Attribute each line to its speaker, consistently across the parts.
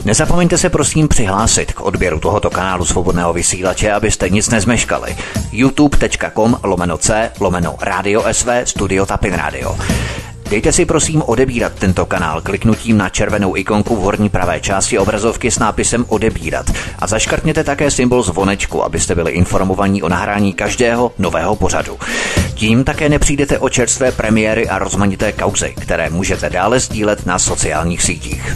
Speaker 1: Nezapomeňte se prosím přihlásit k odběru tohoto kanálu Svobodného vysílače, abyste nic nezmeškali. youtube.com/c/Radio SV Studio Tapin Radio. Dejte si prosím odebírat tento kanál kliknutím na červenou ikonku v horní pravé části obrazovky s nápisem odebírat a zaškrtněte také symbol zvonečku, abyste byli informovaní o nahrání každého nového pořadu. Tím také nepřijdete o čerstvé premiéry a rozmanité kauzy, které můžete dále sdílet na sociálních sítích.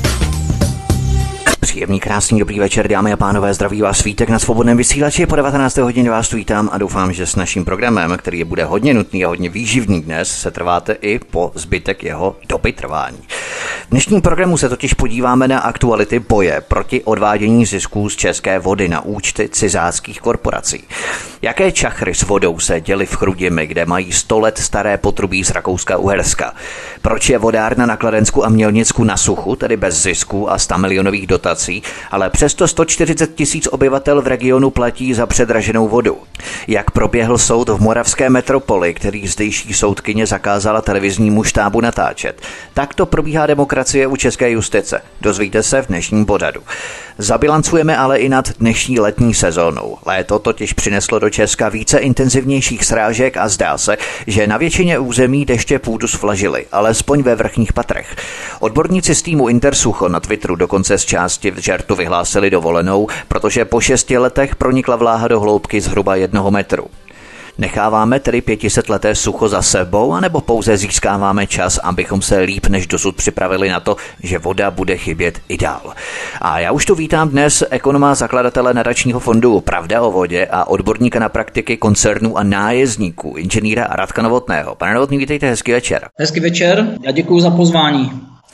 Speaker 1: Příjemný, krásný, dobrý večer, dámy a pánové, zdraví vás Vítek na Svobodném vysílači. Po 19. hodině vás vítám a doufám, že s naším programem, který bude hodně nutný a hodně výživný dnes, se trváte i po zbytek jeho doby trvání. V dnešním programu se totiž podíváme na aktuality boje proti odvádění zisků z české vody na účty cizáckých korporací. Jaké čachry s vodou se děly v Chrudimi, kde mají 100 let staré potrubí z Rakouska-Uherska? Proč je vodárna na Kladensku a Mělnicku na suchu, tedy bez zisků a 100 milionových dotací, ale přesto 140 000 obyvatel v regionu platí za předraženou vodu? Jak proběhl soud v moravské metropoli, který zdejší soudkyně zakázala televiznímu štábu natáčet? Tak to probíhá demokracie u české justice. Dozvíte se v dnešním pořadu. Zabilancujeme ale i nad dnešní letní sezónou. Léto totiž přineslo do Česka více intenzivnějších srážek a zdá se, že na většině území deště půdu sflažily, alespoň ve vrchních patrech. Odborníci z týmu Intersucho na Twitteru dokonce z části v žertu vyhlásili dovolenou, protože po 6 letech pronikla vláha do hloubky zhruba 1 metru. Necháváme tedy 500leté sucho za sebou, anebo pouze získáváme čas, abychom se líp než dosud připravili na to, že voda bude chybět i dál. A já už tu vítám dnes ekonoma zakladatele nadačního fondu Pravda o vodě a odborníka na praktiky koncernů a nájezdníků, inženýra Radka Novotného. Pane Novotný, vítejte, hezký večer.
Speaker 2: Hezký večer, já děkuji za pozvání.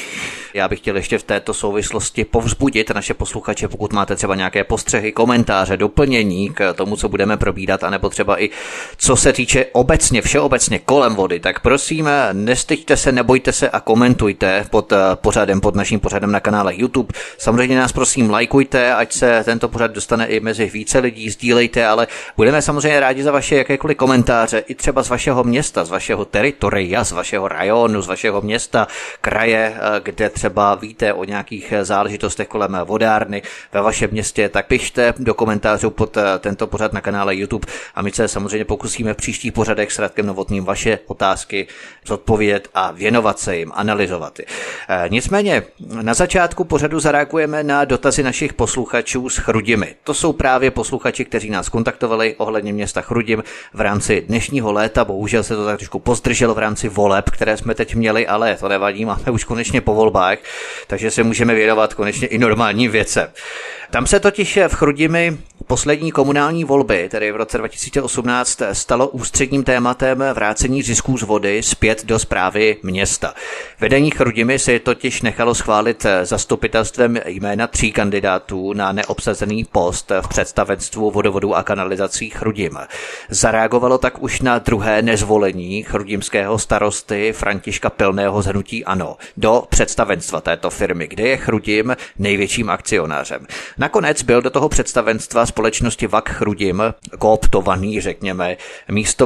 Speaker 1: Já bych chtěl ještě v této souvislosti povzbudit naše posluchače, pokud máte třeba nějaké postřehy, komentáře, doplnění k tomu, co budeme probírat, anebo třeba i co se týče obecně, všeobecně kolem vody, tak prosím, nestyďte se, nebojte se a komentujte pod naším pořadem na kanále YouTube. Samozřejmě nás prosím lajkujte, ať se tento pořad dostane i mezi více lidí, sdílejte, ale budeme samozřejmě rádi za vaše jakékoliv komentáře, i třeba z vašeho města, z vašeho teritoria, z vašeho rajonu, z vašeho města, kraje, kde třeba víte o nějakých záležitostech kolem vodárny ve vašem městě, tak pište do komentářů pod tento pořad na kanále YouTube a my se samozřejmě pokusíme v příštích pořadech s Radkem Novotným vaše otázky zodpovědět a věnovat se jim, analyzovat je. Nicméně na začátku pořadu zareagujeme na dotazy našich posluchačů z Chrudimi. To jsou právě posluchači, kteří nás kontaktovali ohledně města Chrudim v rámci dnešního léta. Bohužel se to tak trošku pozdrželo v rámci voleb, které jsme teď měli, ale to nevadí, máme už konečně po volbách, takže se můžeme věnovat konečně i normálním věcem. Tam se totiž v Chrudimi poslední komunální volby, tedy v roce 2018, stalo ústředním tématem vrácení zisků z vody zpět do správy města. Vedení Chrudimi si totiž nechalo schválit zastupitelstvem jména 3 kandidátů na neobsazený post v představenstvu vodovodů a kanalizací Chrudim. Zareagovalo tak už na druhé nezvolení chrudimského starosty Františka Pilného z hnutí ANO do představenstva této firmy, kde je Chrudim největším akcionářem. Nakonec byl do toho představenstva společnosti VAK Chrudim kooptovaný, řekněme, místo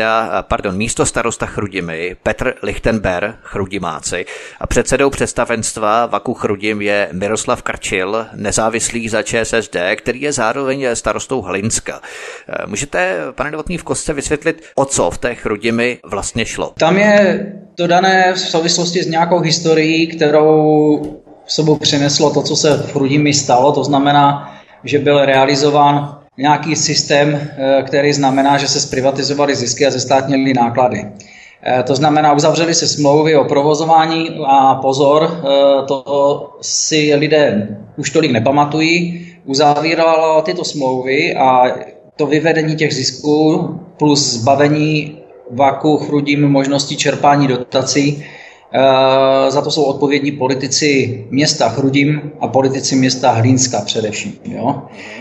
Speaker 1: starosta Chrudimi Petr Lichtenberg, Chrudimáci, a předsedou představenstva VAKu Chrudim je Miroslav Krčil, nezávislý za ČSSD, který je zároveň starostou Hlinska. Můžete, pane Novotný, v kostce vysvětlit, o co v té Chrudimi vlastně šlo?
Speaker 2: Tam je to dané v souvislosti s nějakou historií, kterou v sobou přineslo to, co se v Chrudimi stalo, to znamená, že byl realizován nějaký systém, který znamená, že se zprivatizovaly zisky a zestátnily náklady. To znamená, uzavřely se smlouvy o provozování a pozor, to si lidé už tolik nepamatují, uzavíralo tyto smlouvy a to vyvedení těch zisků plus zbavení VAKu Chrudim možnosti čerpání dotací. Za to jsou odpovědní politici města Chrudim a politici města Hlinska především. Jo?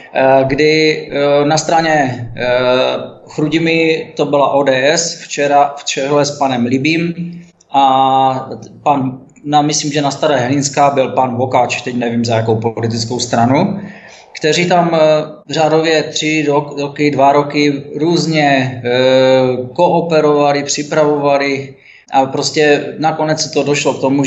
Speaker 2: Kdy na straně Chrudimi to byla ODS včera v čele s panem Libým a myslím, že na Staré Hlinska byl pan Vokáč, teď nevím za jakou politickou stranu, kteří tam řádově 2 roky různě kooperovali, připravovali A prostě nakonec to došlo k tomu,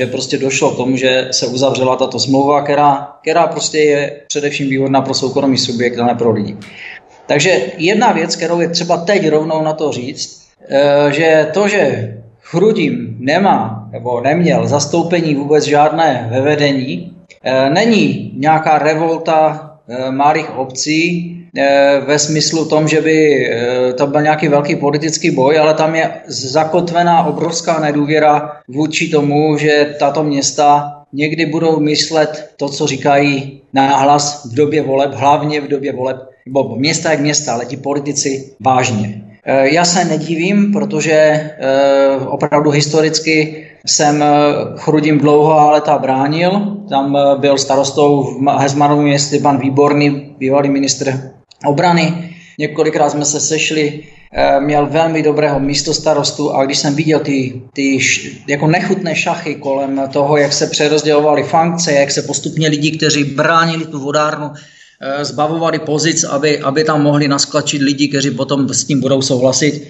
Speaker 2: že se uzavřela tato smlouva, která prostě je především výhodná pro soukromý subjekt a ne pro lidi. Takže jedna věc, kterou je třeba teď rovnou na to říct, že to, že Chrudim nemá nebo neměl zastoupení vůbec žádné ve vedení, není nějaká revolta malých obcí ve smyslu tom, že by to byl nějaký velký politický boj, ale tam je zakotvená obrovská nedůvěra vůči tomu, že tato města někdy budou myslet to, co říkají nahlas v době voleb, hlavně v době voleb, nebo města jak města, ale ti politici vážně. Já se nedivím, protože opravdu historicky jsem Chrudim dlouho léta bránil. Tam byl starostou v Heřmanově městě pan Výborný, bývalý ministr obrany. Několikrát jsme se sešli, měl velmi dobrého místostarostu a když jsem viděl ty jako nechutné šachy kolem toho, jak se přerozdělovaly funkce, jak se postupně lidi, kteří bránili tu vodárnu, zbavovali pozic, aby tam mohli nasklačit lidi, kteří potom s tím budou souhlasit.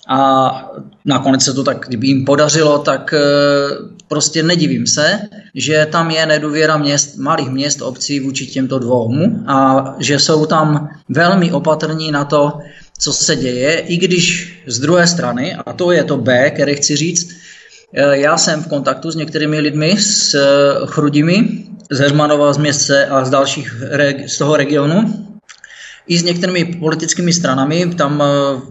Speaker 2: A nakonec se to tak, kdyby jim podařilo, tak prostě nedivím se, že tam je nedůvěra malých měst, obcí vůči těmto dvou a že jsou tam velmi opatrní na to, co se děje, i když z druhé strany, a to je to B, které chci říct, já jsem v kontaktu s některými lidmi z Chrudimi, z Heřmanova, z Městce a z dalších z toho regionu, i s některými politickými stranami. Tam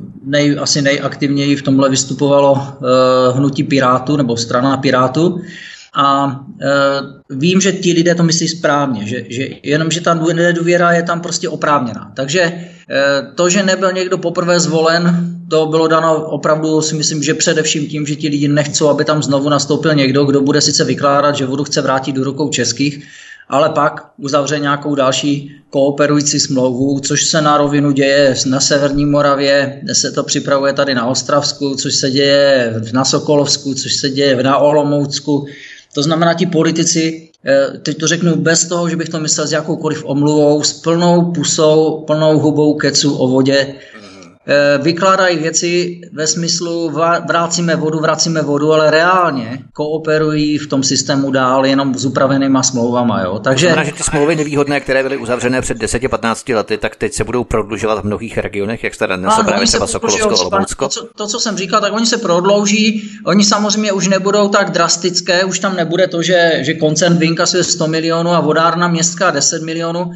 Speaker 2: asi nejaktivněji v tomhle vystupovalo hnutí Pirátů nebo strana Pirátů. A vím, že ti lidé to myslí správně, že jenomže ta nedůvěra je tam prostě oprávněná. Takže to, že nebyl někdo poprvé zvolen, to bylo dano opravdu, si myslím, že především tím, že ti lidi nechcou, aby tam znovu nastoupil někdo, kdo bude sice vykládat, že vodu chce vrátit do rukou českých, ale pak uzavře nějakou další kooperující smlouvu, což se na rovinu děje na Severní Moravě, se to připravuje tady na Ostravsku, což se děje na Sokolovsku, což se děje na Olomoucku. To znamená, ti politici, teď to řeknu bez toho, že bych to myslel s jakoukoliv omluvou, s plnou pusou, plnou hubou kecu o vodě, vykládají věci ve smyslu vracíme vodu, ale reálně kooperují v tom systému dál jenom s upravenýma smlouvama. Jo? Takže
Speaker 1: to znamená, že ty smlouvy nevýhodné, které byly uzavřené před 10-15 lety, tak teď se budou prodlužovat v mnohých regionech, jak jste dnes právě třeba Sokolovsko, Olomoucko.
Speaker 2: To, co jsem říkal, tak oni se prodlouží, oni samozřejmě už nebudou tak drastické, už tam nebude to, že koncern vyinkasuje 100 milionů a vodárna městská 10 milionů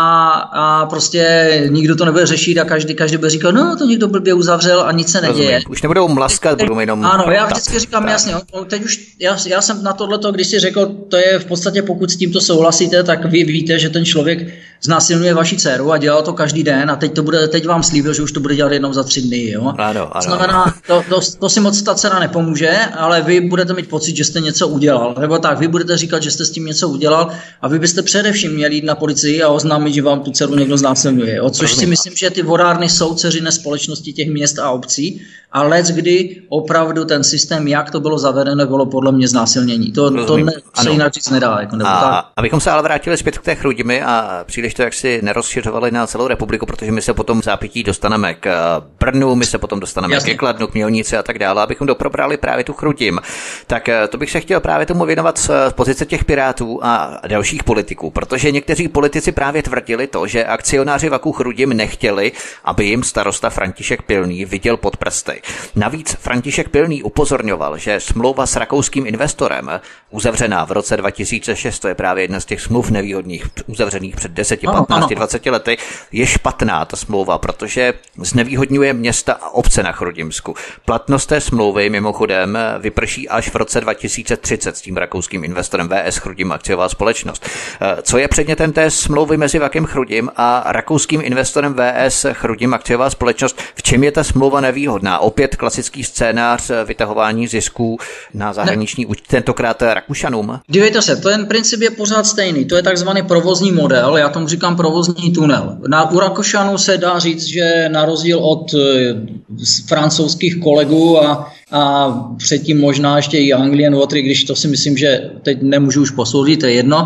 Speaker 2: a prostě nikdo to nebude řešit a každý bude říkat, no to někdo blbě uzavřel a nic se neděje.
Speaker 1: Už nebudou mlaskat, budou jenom...
Speaker 2: Ano, já vždycky říkám jasně, teď už, já jsem na tohleto, když si řekl, to je v podstatě, pokud s tímto souhlasíte, tak vy víte, že ten člověk znásilňuje vaši dceru a dělal to každý den a teď vám slíbil, že už to bude dělat jednou za 3 dny. Jo?
Speaker 1: Ano.
Speaker 2: Znamená, to si moc ta dcera nepomůže, ale vy budete mít pocit, že jste něco udělal. Nebo tak, vy budete říkat, že jste s tím něco udělal a vy byste především měli jít na policii a oznámit, že vám tu dceru někdo znásilňuje. Jo? Což si myslím, že ty vodárny jsou dceřiné společnosti těch měst a obcí a leckdy opravdu ten systém, jak to bylo zavedeno, bylo podle mě znásilnění. To se jinak říct nedá.
Speaker 1: Abychom se ale vrátili zpět k té Chrudimi a příliš to jaksi nerozšiřovali na celou republiku, protože my se potom v zápětí dostaneme k Brnu, my se potom dostaneme ke Kladnu, k Mělnici a tak dále, abychom doprobrali právě tu Chrudim. Tak to bych se chtěl právě tomu věnovat z pozice těch Pirátů a dalších politiků, protože někteří politici právě tvrdili to, že akcionáři Vaku Chrudim nechtěli, aby jim starosta František Pilný viděl pod prsty. Navíc František Pilný upozorňoval, že smlouva s rakouským investorem, uzavřená v roce 2006, to je právě jedna z těch smluv nevýhodných, uzavřených před 10, 15, 20 lety, je špatná ta smlouva, protože znevýhodňuje města a obce na Chrudimsku. Platnost té smlouvy mimochodem vyprší až v roce 2030 s tím rakouským investorem VS Chrudim akciová společnost. Co je předmětem té smlouvy mezi Vakem Chrudim a rakouským investorem VS Chrudim akciová společnost? V čem je ta smlouva nevýhodná? Opět klasický scénář vytahování zisků na zahraniční účty, tentokrát Rakušanům?
Speaker 2: Dívejte se, ten princip je pořád stejný. To je takzvaný provozní model, já tomu říkám provozní tunel. U Rakušanů se dá říct, že na rozdíl od francouzských kolegů a předtím možná ještě i Anglian Water, když to si myslím, že teď nemůžu už posoudit, to je jedno,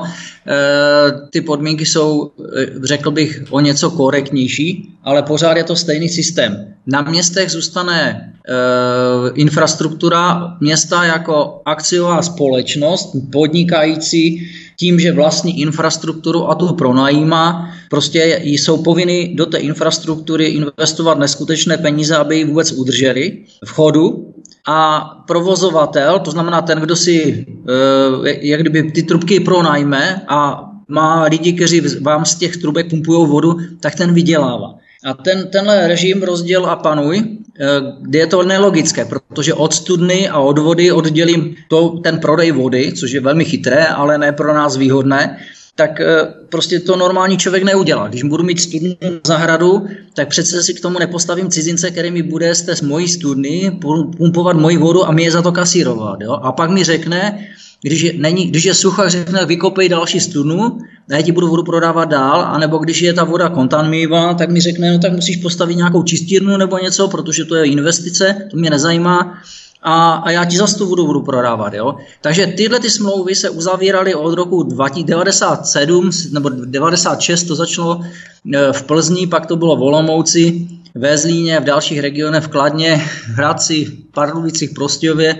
Speaker 2: ty podmínky jsou, řekl bych, o něco korektnější, ale pořád je to stejný systém. Na městech zůstane infrastruktura města jako akciová společnost, podnikající tím, že vlastní infrastrukturu a tu pronajímá, prostě jsou povinni do té infrastruktury investovat neskutečné peníze, aby ji vůbec udrželi v chodu. A provozovatel, to znamená ten, kdo si jak kdyby ty trubky pronajme a má lidi, kteří vám z těch trubek pumpují vodu, tak ten vydělává. A tenhle režim rozděl a panuj, kde je to nelogické, protože od studny a od vody oddělím ten prodej vody, což je velmi chytré, ale ne pro nás výhodné, tak prostě to normální člověk neudělá. Když budu mít studnu na zahradu, tak přece si k tomu nepostavím cizince, který mi bude z té mojí studny pumpovat moji vodu a mi je za to kasírovat. Jo? A pak mi řekne, když je sucho, řekne, vykopej další studnu a já ti budu vodu prodávat dál, anebo když je ta voda kontaminovaná, tak mi řekne, no tak musíš postavit nějakou čistírnu nebo něco, protože to je investice, to mě nezajímá. A já ti zase tu budu prodávat. Jo? Takže tyhle ty smlouvy se uzavíraly od roku 1997 nebo 1996, to začalo v Plzni, pak to bylo v Olomouci, ve Zlíně, v dalších regionech, v Kladně, v Hradci, Pardubicích, Prostějově.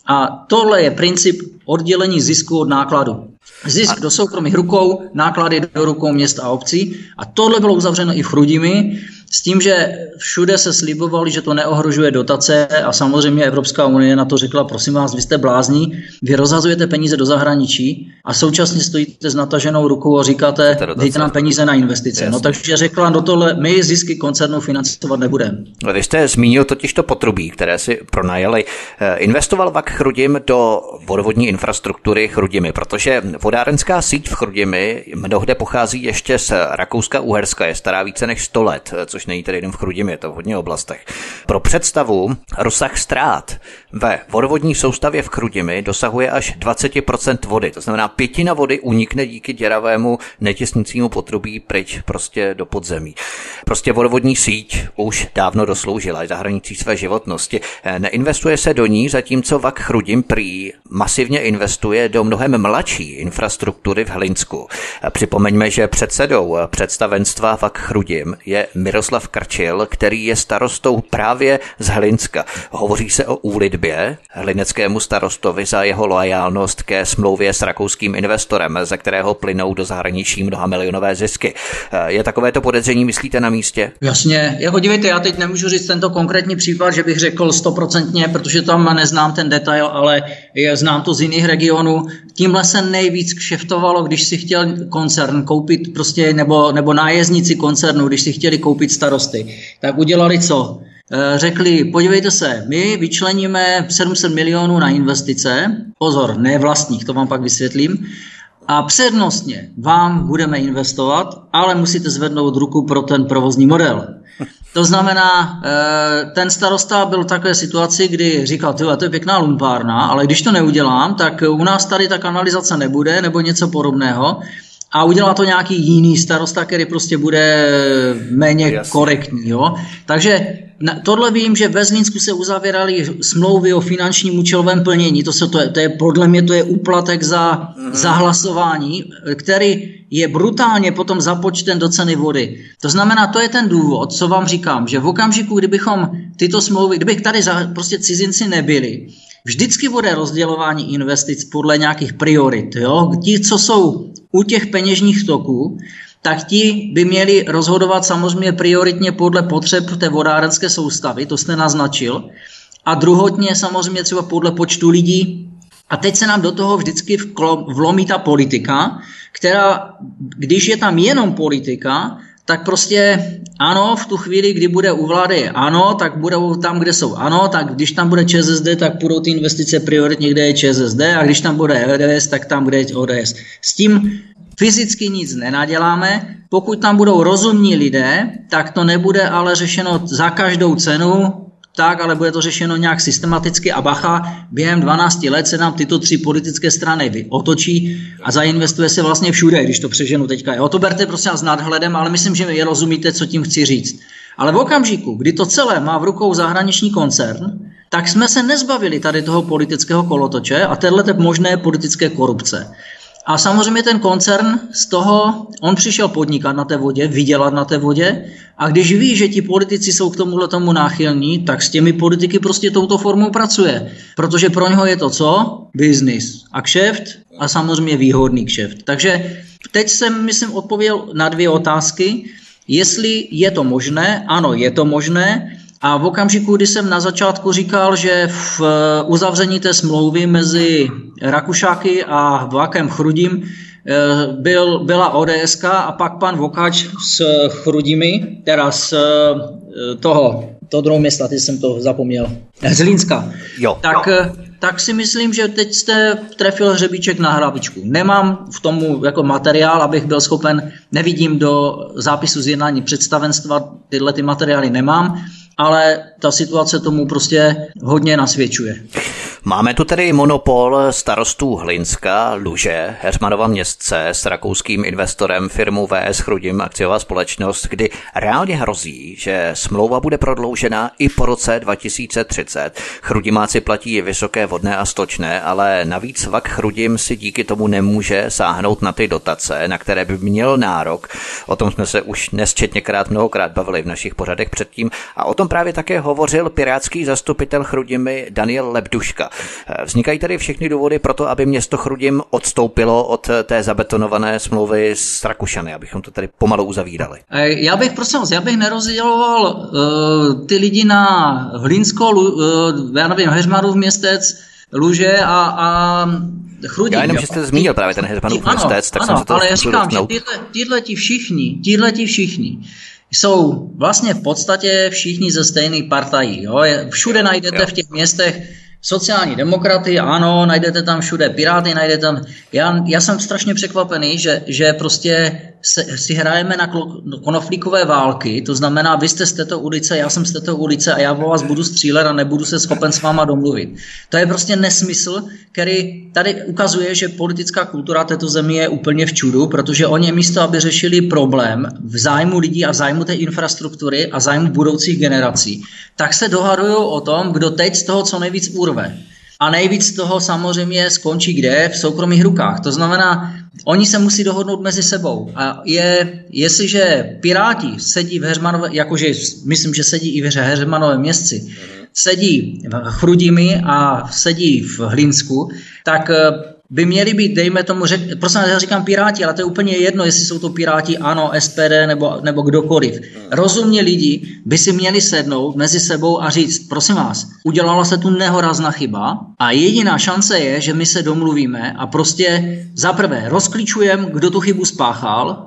Speaker 2: A tohle je princip oddělení zisku od nákladu. Zisk do soukromých rukou, náklady do rukou měst a obcí. A tohle bylo uzavřeno i v Chrudimi, s tím, že všude se slibovali, že to neohrožuje dotace a samozřejmě Evropská unie na to řekla, prosím vás, vy jste blázní, vy rozhazujete peníze do zahraničí a současně stojíte s nataženou rukou a říkáte, dejte nám peníze na investice. Jasně. No takže řekla, do tohle my zisky koncernů financovat nebudeme.
Speaker 1: Vy jste zmínil totiž to potrubí, které si pronajali. Investoval VAK Chrudim do vodovodní infrastruktury Chrudimi, protože vodárenská síť v Chrudimi mnohde pochází ještě z Rakouska-Uherska, je stará více než 100 let, což není tedy jenom v Chrudimi, je to v hodně oblastech. Pro představu, rozsah ztrát ve vodovodní soustavě v Chrudimi dosahuje až 20% vody. To znamená, 1/5 vody unikne díky děravému netěsnicímu potrubí pryč prostě do podzemí. Prostě vodovodní síť už dávno dosloužila za hranicí své životnosti. Neinvestuje se do ní, zatímco VAK Chrudim prý masivně investuje do mnohem mladší infrastruktury v Hlinsku. Připomeňme, že předsedou představenstva VAK Chrudim je Miroslav Krčil, který je starostou právě z Hlinska. Hovoří se o úlitbě hlineckému starostovi za jeho loajálnost ke smlouvě s rakouským investorem, ze kterého plynou do zahraničí mnohamilionové zisky. Je takovéto podezření, myslíte, na místě?
Speaker 2: Jasně. Jako dívejte, já teď nemůžu říct tento konkrétní případ, že bych řekl 100%, protože tam neznám ten detail, ale znám to z jiných regionů. Tímhle se nejvíc kšeftovalo, když si chtěl koncern koupit prostě, nebo nájezdníci koncernu, když si chtěli koupit starosty, tak udělali co? Řekli, podívejte se, my vyčleníme 700 milionů na investice, pozor, ne vlastních, to vám pak vysvětlím, a přednostně vám budeme investovat, ale musíte zvednout ruku pro ten provozní model. To znamená, ten starosta byl v takové situaci, kdy říkal, to je pěkná lumpárna, ale když to neudělám, tak u nás tady ta kanalizace nebude, nebo něco podobného. A udělá to nějaký jiný starosta, který prostě bude méně korektní. Jo? Takže tohle vím, že ve Zlínsku se uzavíraly smlouvy o finančním účelovém plnění. To je podle mě to je úplatek za hlasování, který je brutálně potom započten do ceny vody. To znamená, to je ten důvod, co vám říkám, že v okamžiku, kdybychom tyto smlouvy, kdybych tady prostě cizinci nebyli, vždycky bude rozdělování investic podle nějakých priorit. Jo? Ti, co jsou u těch peněžních toků, tak ti by měli rozhodovat samozřejmě prioritně podle potřeb té vodárenské soustavy, to jste naznačil, a druhotně samozřejmě třeba podle počtu lidí. A teď se nám do toho vždycky vlomí ta politika, která, když je tam jenom politika, tak prostě ano, v tu chvíli, kdy bude u vlády ano, tak budou tam, kde jsou ano, tak když tam bude ČSSD, tak budou ty investice prioritně, kde je ČSSD, a když tam bude ODS, tak tam, kde je ODS. S tím fyzicky nic nenaděláme. Pokud tam budou rozumní lidé, tak to nebude ale řešeno za každou cenu, tak, ale bude to řešeno nějak systematicky a bacha, během 12 let se nám tyto 3 politické strany otočí a zainvestuje se vlastně všude, když to přeženu teďka. Jo, to berte prosím s nadhledem, ale myslím, že mi rozumíte, co tím chci říct. Ale v okamžiku, kdy to celé má v rukou zahraniční koncern, tak jsme se nezbavili tady toho politického kolotoče a téhleté možné politické korupce. A samozřejmě ten koncern z toho, on přišel podnikat na té vodě, vydělat na té vodě a když ví, že ti politici jsou k tomu náchylní, tak s těmi politiky prostě touto formou pracuje. Protože pro něho je to co? Business a kšeft a samozřejmě výhodný kšeft. Takže teď jsem, myslím, odpověděl na 2 otázky. Jestli je to možné, ano, je to možné. A v okamžiku, kdy jsem na začátku říkal, že v uzavření té smlouvy mezi Rakušáky a Vákem Chrudím byla ODSK a pak pan Vokáč s Chrudimi, teda z toho druhého města, teď jsem to zapomněl, z Línska.
Speaker 1: Jo.
Speaker 2: Tak si myslím, že teď jste trefil hřebíček na hlavičku. Nemám v tomu jako materiál, abych byl schopen, nevidím do zápisu z jednání představenstva, tyhle ty materiály nemám, ale ta situace tomu prostě hodně nasvědčuje.
Speaker 1: Máme tu tedy monopol starostů Hlinska, Luže, Heřmanova Městce s rakouským investorem firmou VS Chrudim akciová společnost, kdy reálně hrozí, že smlouva bude prodloužena i po roce 2030. Chrudimáci platí vysoké vodné a stočné, ale navíc Vak Chrudim si díky tomu nemůže sáhnout na ty dotace, na které by měl nárok. O tom jsme se už nesčetněkrát mnohokrát bavili v našich pořadech předtím a o tom právě také hovořil pirátský zastupitel Chrudimi Daniel Lebduška. Vznikají tady všechny důvody pro to, aby město Chrudim odstoupilo od té zabetonované smlouvy s Rakušany, abychom to tady pomalu uzavírali.
Speaker 2: Já bych nerozděloval ty lidi na Hlinsko, Heřmanův Městec, Luže a Chrudim.
Speaker 1: Já jenom, že jste zmínil právě ten Heřmanův Městec, tak jsem se to
Speaker 2: ale já říkám, že tihleti všichni jsou vlastně v podstatě všichni ze stejné partají. Jo? Všude najdete v těch městech sociální demokraty, ano, najdete tam všude Piráty, najdete tam... Já jsem strašně překvapený, že prostě si hrajeme na konoflíkové války, to znamená, vy jste z této ulice, já jsem z této ulice a já po vás budu střílet a nebudu se schopen s váma domluvit. To je prostě nesmysl, který tady ukazuje, že politická kultura této země je úplně v čudu, protože oni místo, aby řešili problém v zájmu lidí a v zájmu té infrastruktury a zájmu budoucích generací, tak se dohadují o tom, kdo teď z toho co nejvíc urve. A nejvíc toho samozřejmě skončí kde? V soukromých rukách. To znamená, oni se musí dohodnout mezi sebou. A jestliže Piráti sedí v Heřmanové, jakože myslím, že sedí i v Heřmanovém Městci, sedí v Chrudimi a sedí v Hlinsku, tak by měli být, dejme tomu, prostě já říkám Piráti, ale to je úplně jedno, jestli jsou to Piráti, ANO, SPD nebo kdokoliv. Rozumní lidi by si měli sednout mezi sebou a říct, prosím vás, udělala se tu nehorázná chyba a jediná šance je, že my se domluvíme a prostě zaprvé rozklíčujeme, kdo tu chybu spáchal,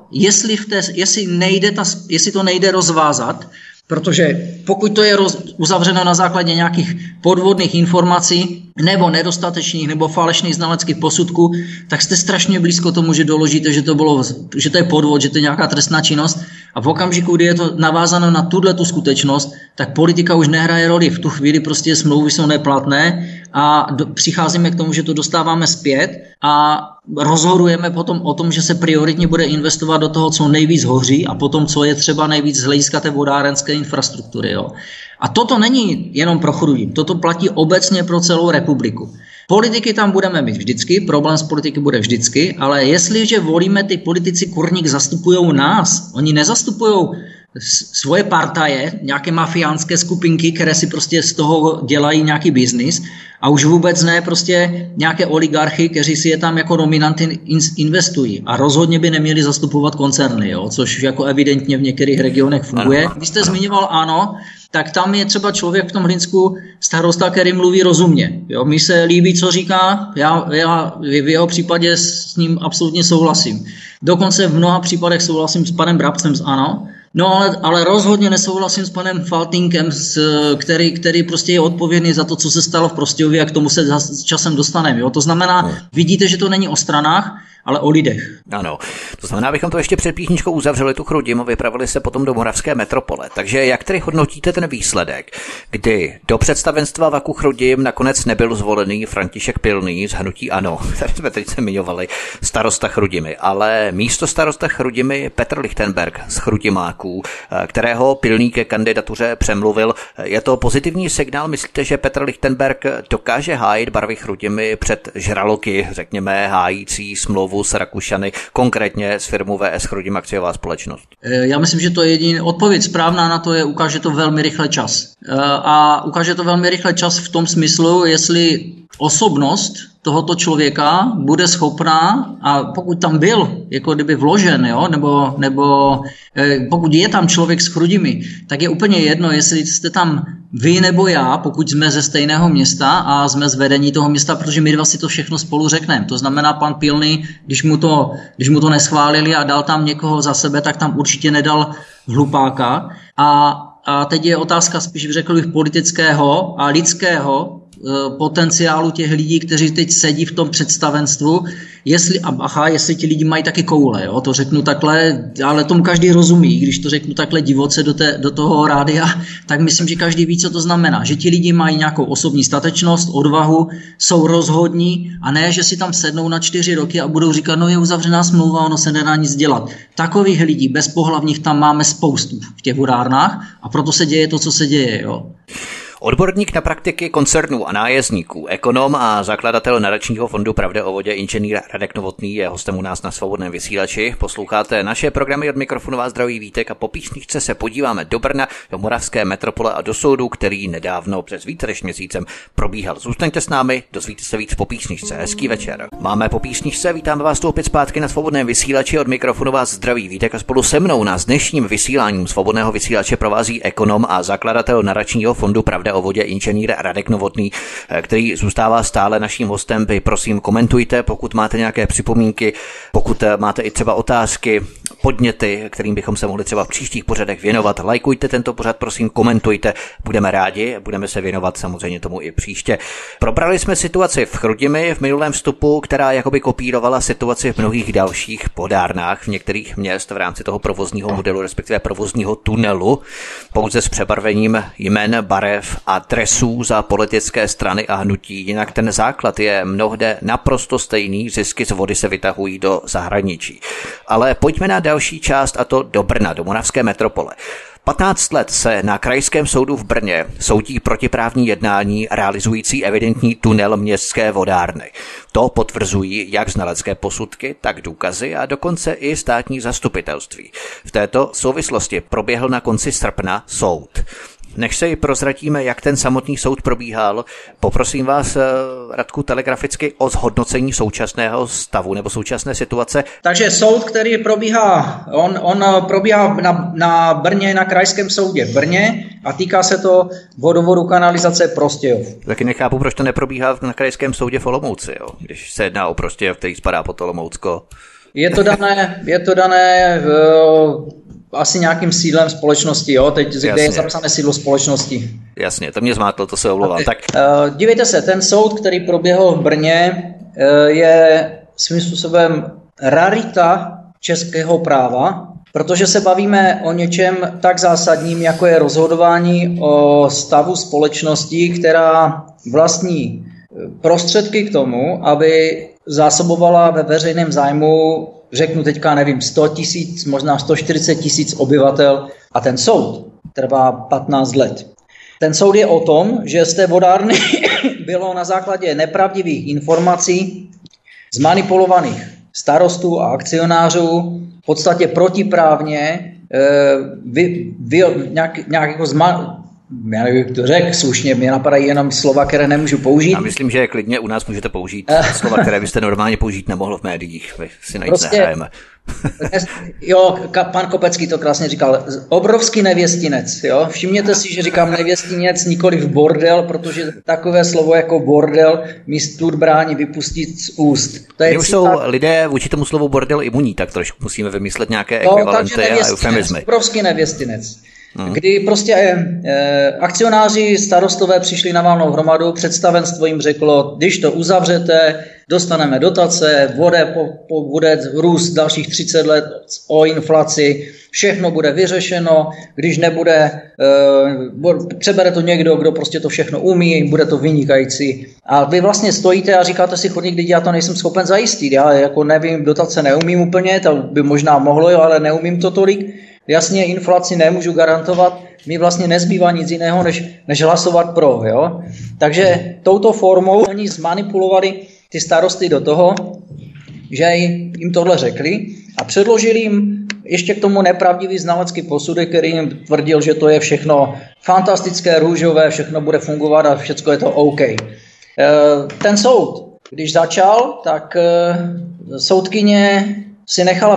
Speaker 2: jestli to nejde rozvázat, protože pokud to je uzavřeno na základě nějakých podvodných informací nebo nedostatečných nebo falešných znaleckých posudků, tak jste strašně blízko tomu, že doložíte, že to je podvod, že to je nějaká trestná činnost a v okamžiku, kdy je to navázáno na tu skutečnost, tak politika už nehraje roli. V tu chvíli prostě smlouvy jsou neplatné a přicházíme k tomu, že to dostáváme zpět a rozhodujeme potom o tom, že se prioritně bude investovat do toho, co nejvíc hoří a potom, co je třeba nejvíc z hlediska té vodárenské infrastruktury. Jo. A toto není jenom pro Chrudim, toto platí obecně pro celou republiku. Politiky tam budeme mít vždycky, problém s politiky bude vždycky, ale jestliže volíme, ty politici kurník zastupují nás, oni nezastupují svoje partaje, nějaké mafiánské skupinky, které si prostě z toho dělají nějaký biznis a už vůbec ne prostě nějaké oligarchy, kteří si je tam jako dominanty investují a rozhodně by neměli zastupovat koncerny, jo? Což jako evidentně v některých regionech funguje. Když jste zmiňoval ANO, tak tam je třeba člověk v tom Hlinsku starosta, který mluví rozumně. Jo? Mi se líbí, co říká, já v jeho případě s ním absolutně souhlasím. Dokonce v mnoha případech souhlasím s panem Brabcem z ANO, no ale rozhodně nesouhlasím s panem Faltýnkem, který prostě je odpovědný za to, co se stalo v Prostějově a k tomu se časem dostaneme. Jo? To znamená, vidíte, že to není o stranách, ale o lidech.
Speaker 1: Ano, to znamená, abychom to ještě před písničkou uzavřeli tu Chrudim a vypravili se potom do moravské metropole. Takže jak tedy hodnotíte ten výsledek, kdy do představenstva Vaku Chrudim nakonec nebyl zvolený František Pilný z hnutí ANO, který jsme teď zmiňovali, starosta Chrudimi, ale místo starosta Chrudimi Petr Lichtenberg z Chrudimáků, kterého Pilný ke kandidatuře přemluvil. Je to pozitivní signál? Myslíte, že Petr Lichtenberg dokáže hájit barvy Chrudimi před žraloky, řekněme, hájící smlouvu smlouvu s Rakušany, konkrétně s firmou VS Chrudim akciová společnost?
Speaker 2: Já myslím, že to je jediná odpověď správná na to je, ukáže to velmi rychle čas. A ukáže to velmi rychle čas v tom smyslu, jestli osobnost tohoto člověka bude schopná, a pokud tam byl jako kdyby vložen, jo, nebo pokud je tam člověk s Chrudimi, tak je úplně jedno, jestli jste tam vy nebo já, pokud jsme ze stejného města a jsme z vedení toho města, protože my dva si to všechno spolu řekneme. To znamená, pan Pilný, když mu to neschválili a dal tam někoho za sebe, tak tam určitě nedal hlupáka. A teď je otázka spíš, řekl bych, politického a lidského potenciálu těch lidí, kteří teď sedí v tom představenstvu, jestli ti lidi mají taky koule, jo? To řeknu takhle, ale tomu každý rozumí, když to řeknu takhle divoce do toho rádia, tak myslím, že každý ví, co to znamená, že ti lidi mají nějakou osobní statečnost, odvahu, jsou rozhodní a ne, že si tam sednou na 4 roky a budou říkat, no je uzavřená smlouva, ono se nedá nic dělat. Takových lidí bezpohlavních tam máme spoustu v těch vodárnách a proto se děje to, co se děje, jo.
Speaker 1: Odborník na praktiky koncernů a nájezdníků, ekonom a zakladatel nadačního fondu Pravda o vodě inženýr Radek Novotný je hostem u nás na Svobodném vysílači. Posloucháte naše programy, od mikrofonu vás zdraví Vítek a po písničce se podíváme do Brna, do moravské metropole a do soudu, který nedávno přes více než měsícem probíhal. Zůstaňte s námi, dozvíte se víc po písničce. Hezký večer. Máme po písničce, vítáme vás tu opět zpátky na Svobodném vysílači, od mikrofonu vás zdraví Vítek a spolu se mnou nás dnešním vysíláním Svobodného vysílače provází ekonom a zakladatel nadačního fondu Pravda o vodě inženýr Radek Novotný, který zůstává stále naším hostem. Vy prosím komentujte, pokud máte nějaké připomínky, pokud máte i třeba otázky, podněty, kterým bychom se mohli třeba v příštích pořadech věnovat. Lajkujte tento pořad, prosím, komentujte, budeme rádi, budeme se věnovat samozřejmě tomu i příště. Probrali jsme situaci v Chrudimi v minulém vstupu, která jakoby kopírovala situaci v mnohých dalších vodárnách v některých měst v rámci toho provozního modelu, respektive provozního tunelu, pouze s přebarvením jmen, barev a dresů za politické strany a hnutí. Jinak ten základ je mnohde naprosto stejný, zisky z vody se vytahují do zahraničí. Ale pojďme na další část, a to do Brna, do moravské metropole. 15 let se na Krajském soudu v Brně soudí protiprávní jednání realizující evidentní tunel městské vodárny. To potvrzují jak znalecké posudky, tak důkazy a dokonce i státní zastupitelství. V této souvislosti proběhl na konci srpna soud. Než se prozradíme, jak ten samotný soud probíhal, poprosím vás, Radku, telegraficky o zhodnocení současného stavu nebo současné situace.
Speaker 2: Takže soud, který probíhá, on probíhá na Brně, na Krajském soudě v Brně a týká se to vodovodu kanalizace Prostějov.
Speaker 1: Taky nechápu, proč to neprobíhá na Krajském soudě v Olomouci, jo? Když se jedná o Prostějov, který spadá pod Olomoucko.
Speaker 2: Je to dané asi nějakým sídlem společnosti, jo? Teď, kde je zapsané sídlo společnosti.
Speaker 1: Jasně, to mě zmátlo, to se omlouvám. Tak.
Speaker 2: Dívejte se, ten soud, který proběhl v Brně, je svým způsobem rarita českého práva, protože se bavíme o něčem tak zásadním, jako je rozhodování o stavu společnosti, která vlastní prostředky k tomu, aby zásobovala ve veřejném zájmu, řeknu teďka, nevím, 100 000, možná 140 000 obyvatel, a ten soud trvá 15 let. Ten soud je o tom, že z té vodárny bylo na základě nepravdivých informací zmanipulovaných starostů a akcionářů v podstatě protiprávně nějak jako já nevím, jak to řekl slušně, mě napadají jenom slova, které nemůžu použít.
Speaker 1: Já myslím, že klidně u nás můžete použít slova, které byste normálně použít nemohl v médiích. My si na nic nehrajeme.
Speaker 2: Jo, pan Kopecký to krásně říkal. Obrovský nevěstinec. Jo? Všimněte si, že říkám nevěstinec, nikoliv bordel, protože takové slovo jako bordel mi stud brání vypustit z úst.
Speaker 1: To už jsou lidé vůči tomu slovu bordel imunní, tak trošku musíme vymyslet nějaké ekvivalenty a eufemizmy.
Speaker 2: Obrovský nevěstinec. Kdy prostě akcionáři, starostové přišli na valnou hromadu, představenstvo jim řeklo, když to uzavřete, dostaneme dotace, bude růst dalších 30 let o inflaci, všechno bude vyřešeno, když nebude, přebere to někdo, kdo prostě to všechno umí, bude to vynikající. A vy vlastně stojíte a říkáte si, chodník, když já to nejsem schopen zajistit, já jako nevím, dotace neumím úplně, to by možná mohlo, jo, ale neumím to tolik. Jasně, inflaci nemůžu garantovat, mi vlastně nezbývá nic jiného, než hlasovat pro. Jo? Takže touto formou oni zmanipulovali ty starosty do toho, že jim tohle řekli a předložili jim ještě k tomu nepravdivý znalecký posudek, který jim tvrdil, že to je všechno fantastické, růžové, všechno bude fungovat a všechno je to OK. Ten soud, když začal, tak soudkyně si nechala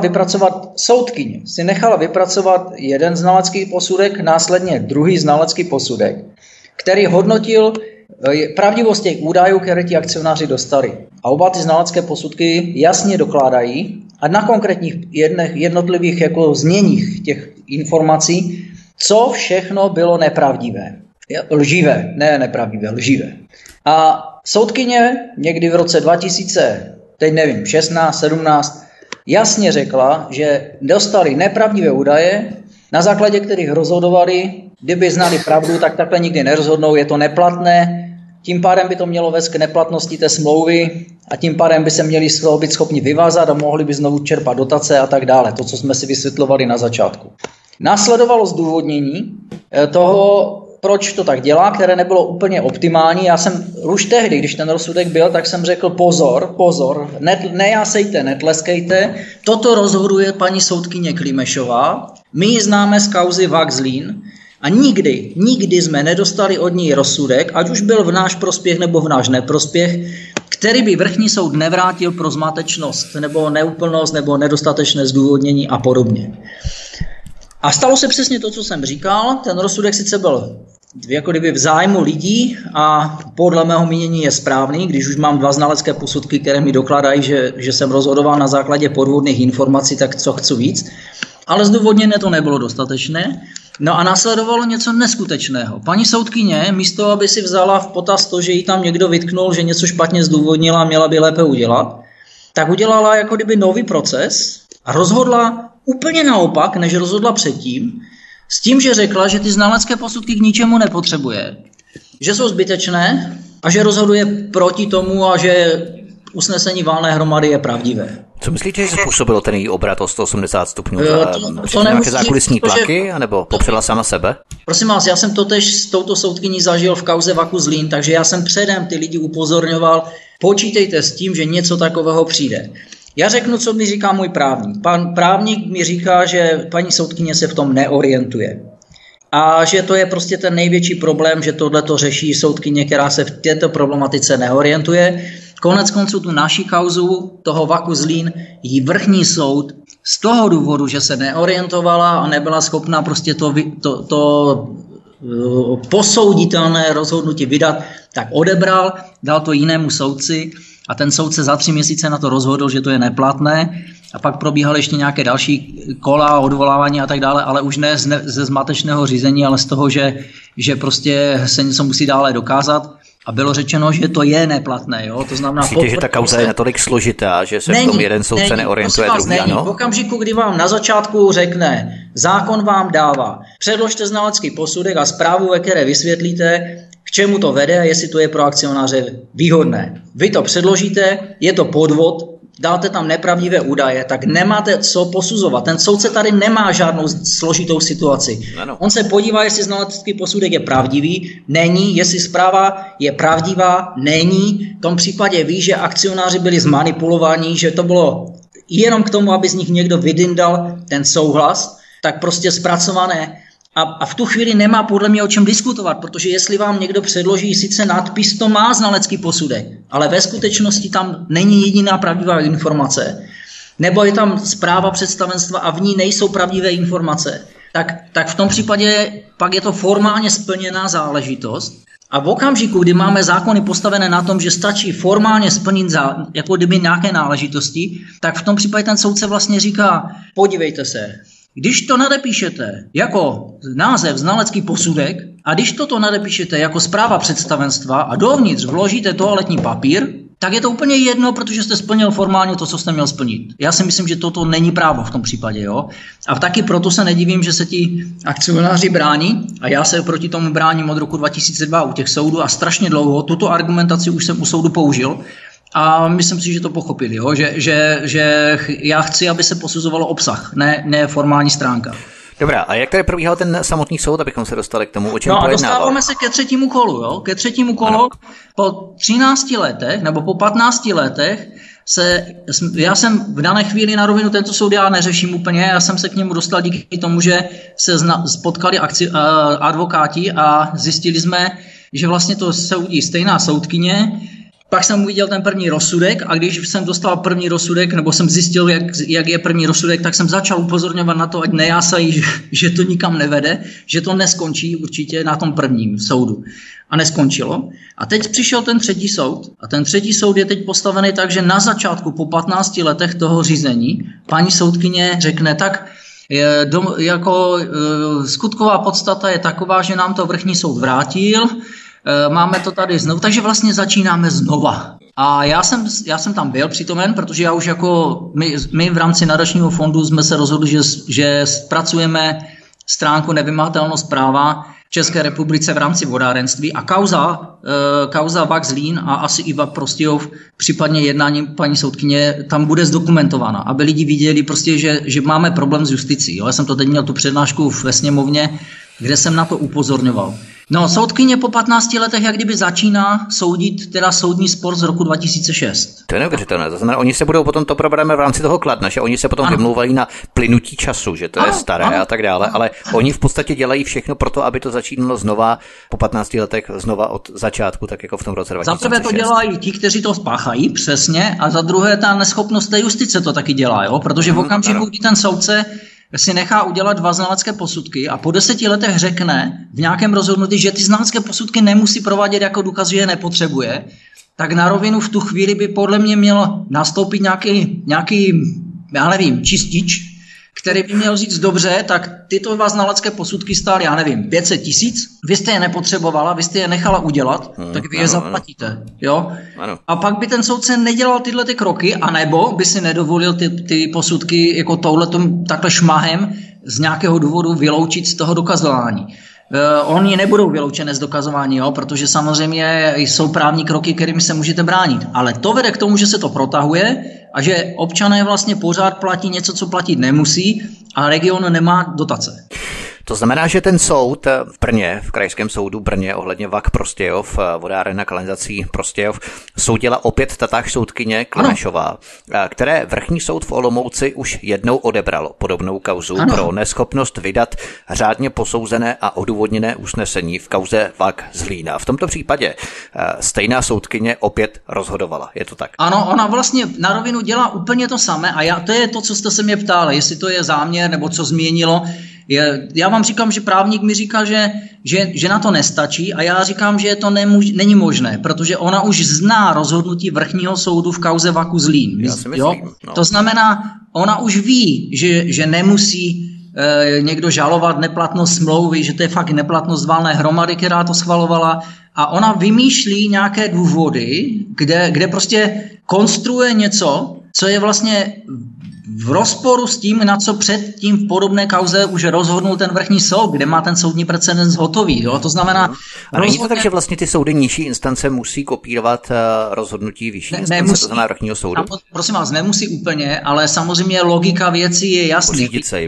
Speaker 2: vypracovat jeden znalecký posudek, následně druhý znalecký posudek, který hodnotil pravdivost těch údajů, které ti akcionáři dostali. A oba ty znalecké posudky jasně dokládají a na konkrétních jednotlivých jako zněních těch informací, co všechno bylo nepravdivé. Lživé, ne nepravdivé, lživé. A soudkyně někdy v roce 2000, teď nevím, 16, 17, jasně řekla, že dostali nepravdivé údaje, na základě kterých rozhodovali, kdyby znali pravdu, tak takhle nikdy nerozhodnou, je to neplatné, tím pádem by to mělo vést k neplatnosti té smlouvy a tím pádem by se měli být schopni vyvázat a mohli by znovu čerpat dotace a tak dále, to, co jsme si vysvětlovali na začátku. Následovalo zdůvodnění toho, proč to tak dělá, které nebylo úplně optimální. Já jsem už tehdy, když ten rozsudek byl, tak jsem řekl pozor, nejásejte, netleskejte, toto rozhoduje paní soudkyně Klimešová, my ji známe z kauzy Vax-Zlín a nikdy jsme nedostali od ní rozsudek, ať už byl v náš prospěch nebo v náš neprospěch, který by vrchní soud nevrátil pro zmatečnost nebo neúplnost nebo nedostatečné zdůvodnění a podobně. A stalo se přesně to, co jsem říkal. Ten rozsudek sice byl jako kdyby v zájmu lidí a podle mého mínění je správný, když už mám dva znalecké posudky, které mi dokladají, že jsem rozhodoval na základě podvodných informací, tak co chci víc. Ale zdůvodněné to nebylo dostatečné. No a následovalo něco neskutečného. Paní soudkyně, místo aby si vzala v potaz to, že jí tam někdo vytknul, že něco špatně zdůvodnila a měla by lépe udělat, tak udělala jako kdyby nový proces a rozhodla úplně naopak, než rozhodla předtím, s tím, že řekla, že ty znalecké posudky k ničemu nepotřebuje, že jsou zbytečné a že rozhoduje proti tomu a že usnesení valné hromady je pravdivé.
Speaker 1: Co myslíte, že způsobilo ten její obrat o 180 stupňů? To nějaké zákulisní tlaky, anebo popřela sama sebe?
Speaker 2: Prosím vás, já jsem totež s touto soudkyní zažil v kauze Vaku-Zlín, takže já jsem předem ty lidi upozorňoval, počítejte s tím, že něco takového přijde. Já řeknu, co mi říká můj právník. Pan právník mi říká, že paní soudkyně se v tom neorientuje. A že to je prostě ten největší problém, že tohleto řeší soudkyně, která se v této problematice neorientuje. Konec konců tu naši kauzu toho Vaku-Zlín jí vrchní soud z toho důvodu, že se neorientovala a nebyla schopná prostě to posouditelné rozhodnutí vydat, tak odebral, dal to jinému soudci a ten soudce za 3 měsíce na to rozhodl, že to je neplatné a pak probíhaly ještě nějaké další kola, odvolávání a tak dále, ale už ne ze zmatečného řízení, ale z toho, že prostě se něco musí dále dokázat. A bylo řečeno, že to je neplatné. Jo? To znamená,
Speaker 1: myslíte, že ta kauza je natolik složitá, že se v tom jeden soudce neorientuje, druhý ano?
Speaker 2: V okamžiku, kdy vám na začátku řekne, zákon vám dává, předložte znalecký posudek a zprávu, ve které vysvětlíte, k čemu to vede a jestli to je pro akcionáře výhodné. Vy to předložíte, je to podvod, dáte tam nepravdivé údaje, tak nemáte co posuzovat. Ten soudce tady nemá žádnou složitou situaci. Ano. On se podívá, jestli znalecký posudek je pravdivý, není, jestli zpráva je pravdivá, není. V tom případě ví, že akcionáři byli zmanipulováni, že to bylo jenom k tomu, aby z nich někdo vydindal ten souhlas, tak prostě zpracované. A v tu chvíli nemá podle mě o čem diskutovat, protože jestli vám někdo předloží sice nadpis, to má znalecký posudek, ale ve skutečnosti tam není jediná pravdivá informace, nebo je tam zpráva představenstva a v ní nejsou pravdivé informace, tak v tom případě pak je to formálně splněná záležitost. A v okamžiku, kdy máme zákony postavené na tom, že stačí formálně splnit jako kdyby nějaké náležitosti, tak v tom případě ten soudce vlastně říká, podívejte se, když to nadepíšete jako název znalecký posudek a když toto nadepíšete jako zpráva představenstva a dovnitř vložíte toaletní papír, tak je to úplně jedno, protože jste splnil formálně to, co jste měl splnit. Já si myslím, že toto není právo v tom případě. Jo? A taky proto se nedivím, že se ti akcionáři brání a já se proti tomu bráním od roku 2002 u těch soudů a strašně dlouho. Tuto argumentaci už jsem u soudu použil. A myslím si, že to pochopili, jo? Že já chci, aby se posuzovalo obsah, ne formální stránka.
Speaker 1: Dobrá, a jak tady probíhal ten samotný soud, abychom se dostali k tomu, o čem
Speaker 2: pojednával?
Speaker 1: No a
Speaker 2: dostáváme se ke třetímu kolu, jo? Ke třetímu kolu ano. Po 13 letech, nebo po 15 letech já jsem v dané chvíli na rovinu tento soud já neřeším úplně, já jsem se k němu dostal díky tomu, že se spotkali advokáti a zjistili jsme, že vlastně to soudí stejná soudkyně. Pak jsem uviděl ten první rozsudek a když jsem dostal první rozsudek, nebo jsem zjistil, jak je první rozsudek, tak jsem začal upozorňovat na to, ať nejásají, že to nikam nevede, že to neskončí určitě na tom prvním soudu. A neskončilo. A teď přišel ten třetí soud. A ten třetí soud je teď postavený tak, že na začátku po 15 letech toho řízení paní soudkyně řekne tak, skutková podstata je taková, že nám to vrchní soud vrátil, máme to tady znovu, takže vlastně začínáme znova. A já jsem tam byl přítomen, protože já už my v rámci nadačního fondu jsme se rozhodli, že zpracujeme stránku nevymahatelnost práva v České republice v rámci vodárenství a kauza VAK Zlín a asi i VAK Prostějov, případně jednání paní soudkyně, tam bude zdokumentována, aby lidi viděli prostě, že máme problém s justicí. Jo? Já jsem to teď měl tu přednášku ve sněmovně, kde jsem na to upozorňoval. No, soudkyně po 15 letech jak kdyby začíná soudit teda soudní spor z roku 2006.
Speaker 1: To je neuvěřitelné. To znamená, oni se budou potom, to probereme v rámci toho Kladna, že oni se potom vymlouvají na plynutí času, že to je staré a tak dále, ale oni v podstatě dělají všechno pro to, aby to začínalo znova po 15 letech znova od začátku, tak jako v tom roce 2006.
Speaker 2: Za prvé to dělají ti, kteří to spáchají, přesně, a za druhé ta neschopnost té justice to taky dělá, jo? Protože v okamžiku, kdy ten soudce si nechá udělat 2 znalecké posudky a po 10 letech řekne v nějakém rozhodnutí, že ty znalecké posudky nemusí provádět jako důkaz, že je nepotřebuje, tak na rovinu v tu chvíli by podle mě měl nastoupit nějaký já nevím, čistič, který by měl říct dobře, tak tyto 2 znalecké posudky stály, já nevím, 500 000, vy jste je nepotřebovala, vy jste je nechala udělat, tak vy je zaplatíte. Jo? A pak by ten soudce nedělal tyhle ty kroky, anebo by si nedovolil ty posudky jako touhletom takhle šmahem z nějakého důvodu vyloučit z toho dokazování. Oni nebudou vyloučené z dokazování, jo, protože samozřejmě jsou právní kroky, kterými se můžete bránit. Ale to vede k tomu, že se to protahuje a že občané vlastně pořád platí něco, co platit nemusí a region nemá dotace.
Speaker 1: To znamená, že ten soud v Brně, v krajském soudu Brně ohledně VAK Prostějov, vodáren a kanalizací Prostějov, soudila opět tatáž soudkyně Klimešová, které vrchní soud v Olomouci už jednou odebral podobnou kauzu pro neschopnost vydat řádně posouzené a odůvodněné usnesení v kauze VAK Zlína. V tomto případě stejná soudkyně opět rozhodovala. Je to tak? Ano,
Speaker 2: ona vlastně na rovinu dělá úplně to samé a to je to, co jste se mě ptali, jestli to je záměr nebo co změnilo. Já vám říkám, že právník mi říká, že na to nestačí a já říkám, že to není možné, protože ona už zná rozhodnutí vrchního soudu v kauze VAKu Zlín.
Speaker 1: Já si myslím, no.
Speaker 2: To znamená, ona už ví, že nemusí někdo žalovat neplatnost smlouvy, že to je fakt neplatnost valné hromady, která to schvalovala, a ona vymýšlí nějaké důvody, kde prostě konstruuje něco, co je vlastně v rozporu s tím, na co předtím v podobné kauze už rozhodnul ten vrchní soud, kde má ten soudní precedens hotový. Jo? To znamená...
Speaker 1: A není to tak, že vlastně ty soudy nižší instance musí kopírovat rozhodnutí vyšší instance, to znamená vrchního soudu?
Speaker 2: Prosím vás, nemusí úplně, ale samozřejmě logika věcí je jasný.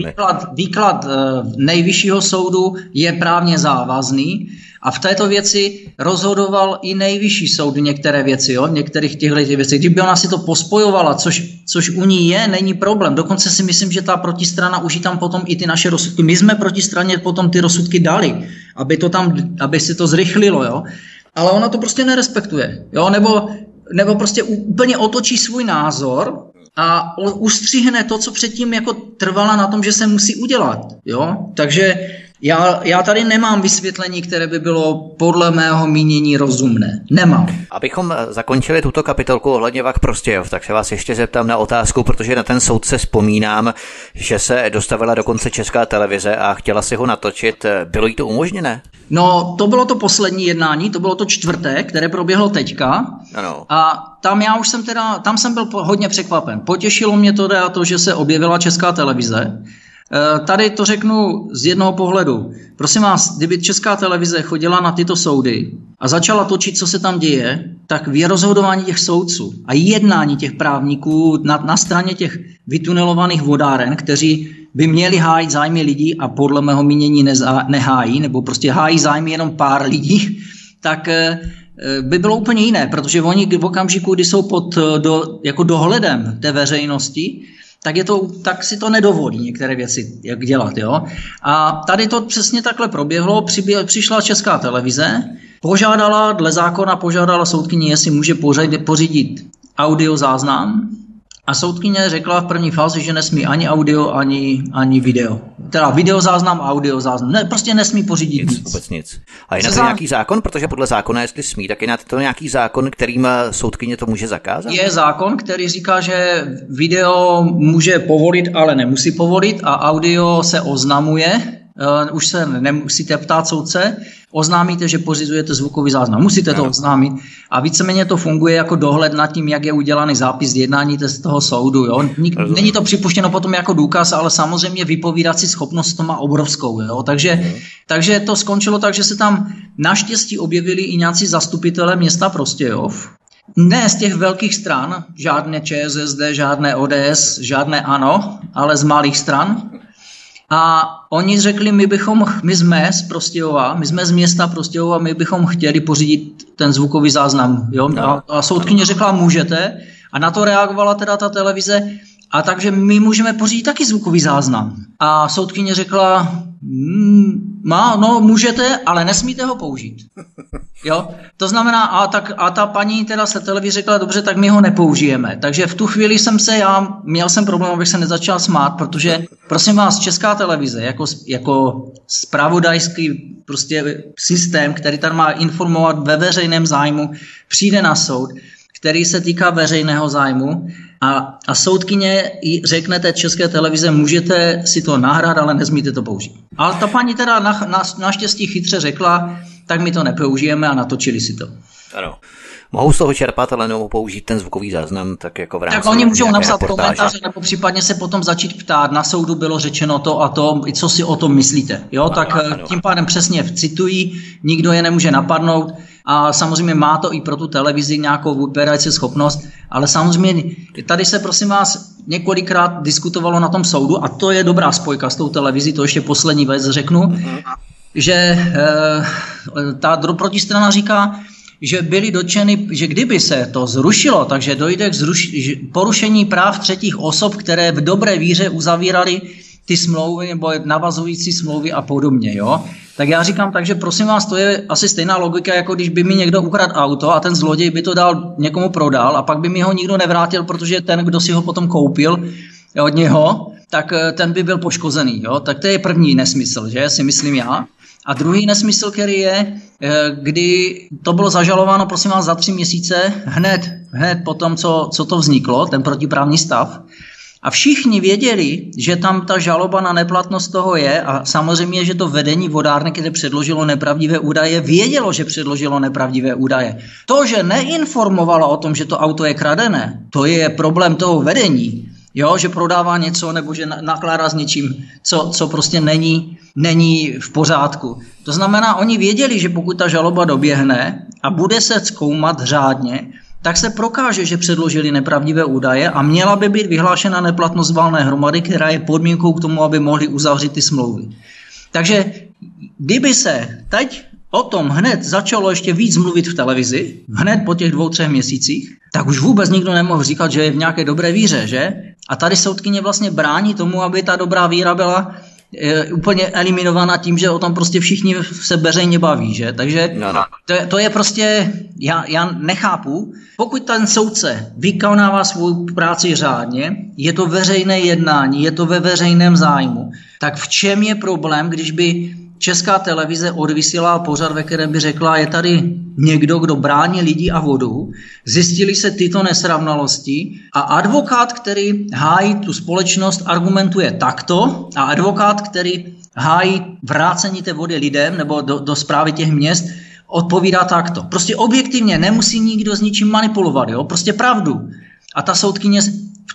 Speaker 2: Výklad nejvyššího soudu je právně závazný a v této věci rozhodoval i nejvyšší soud některé věci, jo? Některých těchto věcí. Kdyby ona si to pospojovala, což u ní není problém. Dokonce si myslím, že ta protistrana už tam potom i ty naše rozsudky. My jsme protistraně potom ty rozsudky dali, aby si to zrychlilo, jo? Ale ona to prostě nerespektuje, jo? Nebo prostě úplně otočí svůj názor a ustřihne to, co předtím jako trvala na tom, že se musí udělat, jo? Takže já tady nemám vysvětlení, které by bylo podle mého mínění rozumné. Nemám.
Speaker 1: Abychom zakončili tuto kapitolku ohledně VAK Prostějov, tak se vás ještě zeptám na otázku, protože na ten soud se vzpomínám, že se dostavila dokonce Česká televize a chtěla si ho natočit. Bylo jí to umožněné?
Speaker 2: No, to bylo to poslední jednání, to bylo to 4., které proběhlo teďka.
Speaker 1: Ano.
Speaker 2: A tam jsem byl hodně překvapen. Potěšilo mě to, že se objevila Česká televize. Tady to řeknu z jednoho pohledu. Prosím vás, kdyby Česká televize chodila na tyto soudy a začala točit, co se tam děje, tak v rozhodování těch soudců a jednání těch právníků na straně těch vytunelovaných vodáren, kteří by měli hájit zájmy lidí a podle mého mínění nehájí, nebo prostě hájí zájmy jenom pár lidí, tak by bylo úplně jiné, protože oni v okamžiku, kdy jsou pod jako dohledem té veřejnosti, tak si to nedovolí některé věci jak dělat. Jo? A tady to přesně takhle proběhlo, přišla Česká televize, dle zákona požádala soudkyni, jestli může pořídit audiozáznam, a soudkyně řekla v první fázi, že nesmí ani audio, ani video. Teda videozáznam a audiozáznam. Ne, prostě nesmí pořídit nic.
Speaker 1: Vůbec nic. A je na to nějaký zákon? Protože podle zákona, jestli smí, tak je na to nějaký zákon, kterým soudkyně to může zakázat?
Speaker 2: Je zákon, který říká, že video může povolit, ale nemusí povolit a audio se oznamuje. Už se nemusíte ptát soudce, oznámíte, že pořizujete zvukový záznam. Musíte to oznámit a víceméně to funguje jako dohled nad tím, jak je udělaný zápis jednání z toho soudu. Jo? Není to připuštěno potom jako důkaz, ale samozřejmě vypovídací schopnost to má obrovskou. Jo? Takže to skončilo tak, že se tam naštěstí objevili i nějací zastupitelé města Prostějov. Ne z těch velkých stran, žádné ČSSD, žádné ODS, žádné ANO, ale z malých stran. A oni řekli, my jsme z Prostějova, my jsme z města Prostějova, my bychom chtěli pořídit ten zvukový záznam. Jo? A soudkyně řekla, můžete. A na to reagovala teda ta televize, a takže my můžeme pořídit taky zvukový záznam. A soudkyně řekla, můžete, ale nesmíte ho použít. Jo? To znamená, a ta paní teda se televizi řekla, dobře, tak my ho nepoužijeme. Takže v tu chvíli měl jsem problém, abych se nezačal smát, protože, prosím vás, Česká televize jako zpravodajský prostě systém, který tady má informovat ve veřejném zájmu, přijde na soud, který se týká veřejného zájmu a soudkyně řekne té České televize, můžete si to nahrát, ale nesmíte to použít. Ale ta paní teda naštěstí chytře řekla, tak my to nepoužijeme a natočili si to.
Speaker 1: Ano. Mohou z toho čerpat, ale nemohou použít ten zvukový záznam, tak jako v rámci.
Speaker 2: Tak oni můžou napsat komentáře, nebo případně se potom začít ptát, na soudu bylo řečeno to a to, co si o tom myslíte. Jo, tak tím pádem přesně citují, nikdo je nemůže napadnout a samozřejmě má to i pro tu televizi nějakou vypadající schopnost, ale samozřejmě tady se, prosím vás, několikrát diskutovalo na tom soudu a to je dobrá spojka s tou televizí, to ještě poslední věc řeknu, že ta protistrana říká, že byli dotčeny, že kdyby se to zrušilo, takže dojde k porušení práv třetích osob, které v dobré víře uzavírali ty smlouvy nebo navazující smlouvy a podobně. Jo? Tak já říkám, takže prosím vás, to je asi stejná logika, jako když by mi někdo ukradl auto a ten zloděj by to dal někomu prodal a pak by mi ho nikdo nevrátil, protože ten, kdo si ho potom koupil od něho, tak ten by byl poškozený. Jo? Tak to je první nesmysl, že si myslím já. A druhý nesmysl, který je, kdy to bylo zažalováno, prosím vás, za 3 měsíce, hned po tom, co to vzniklo, ten protiprávní stav. A všichni věděli, že tam ta žaloba na neplatnost toho je a samozřejmě, že to vedení vodárny, které předložilo nepravdivé údaje, vědělo, že předložilo nepravdivé údaje. To, že neinformovalo o tom, že to auto je kradené, to je problém toho vedení. Jo, že prodává něco nebo že nakládá s něčím, co prostě není v pořádku. To znamená, oni věděli, že pokud ta žaloba doběhne a bude se zkoumat řádně, tak se prokáže, že předložili nepravdivé údaje a měla by být vyhlášena neplatnost valné hromady, která je podmínkou k tomu, aby mohli uzavřít ty smlouvy. Takže kdyby se teď o tom hned začalo ještě víc mluvit v televizi, hned po těch 2-3 měsících, tak už vůbec nikdo nemohl říkat, že je v nějaké dobré víře, že? A tady soudkyně vlastně brání tomu, aby ta dobrá víra byla úplně eliminovaná tím, že o tom prostě všichni se veřejně baví, že? Takže to je prostě, já nechápu, pokud ten soudce vykonává svou práci řádně, je to veřejné jednání, je to ve veřejném zájmu, tak v čem je problém, když by Česká televize odvysílala pořad, ve kterém by řekla, je tady někdo, kdo brání lidi a vodu, zjistili se tyto nesrovnalosti a advokát, který hájí tu společnost, argumentuje takto a advokát, který hájí vrácení té vody lidem nebo do správy těch měst, odpovídá takto. Prostě objektivně nemusí nikdo s ničím manipulovat, jo? Prostě pravdu. A ta soudkyně v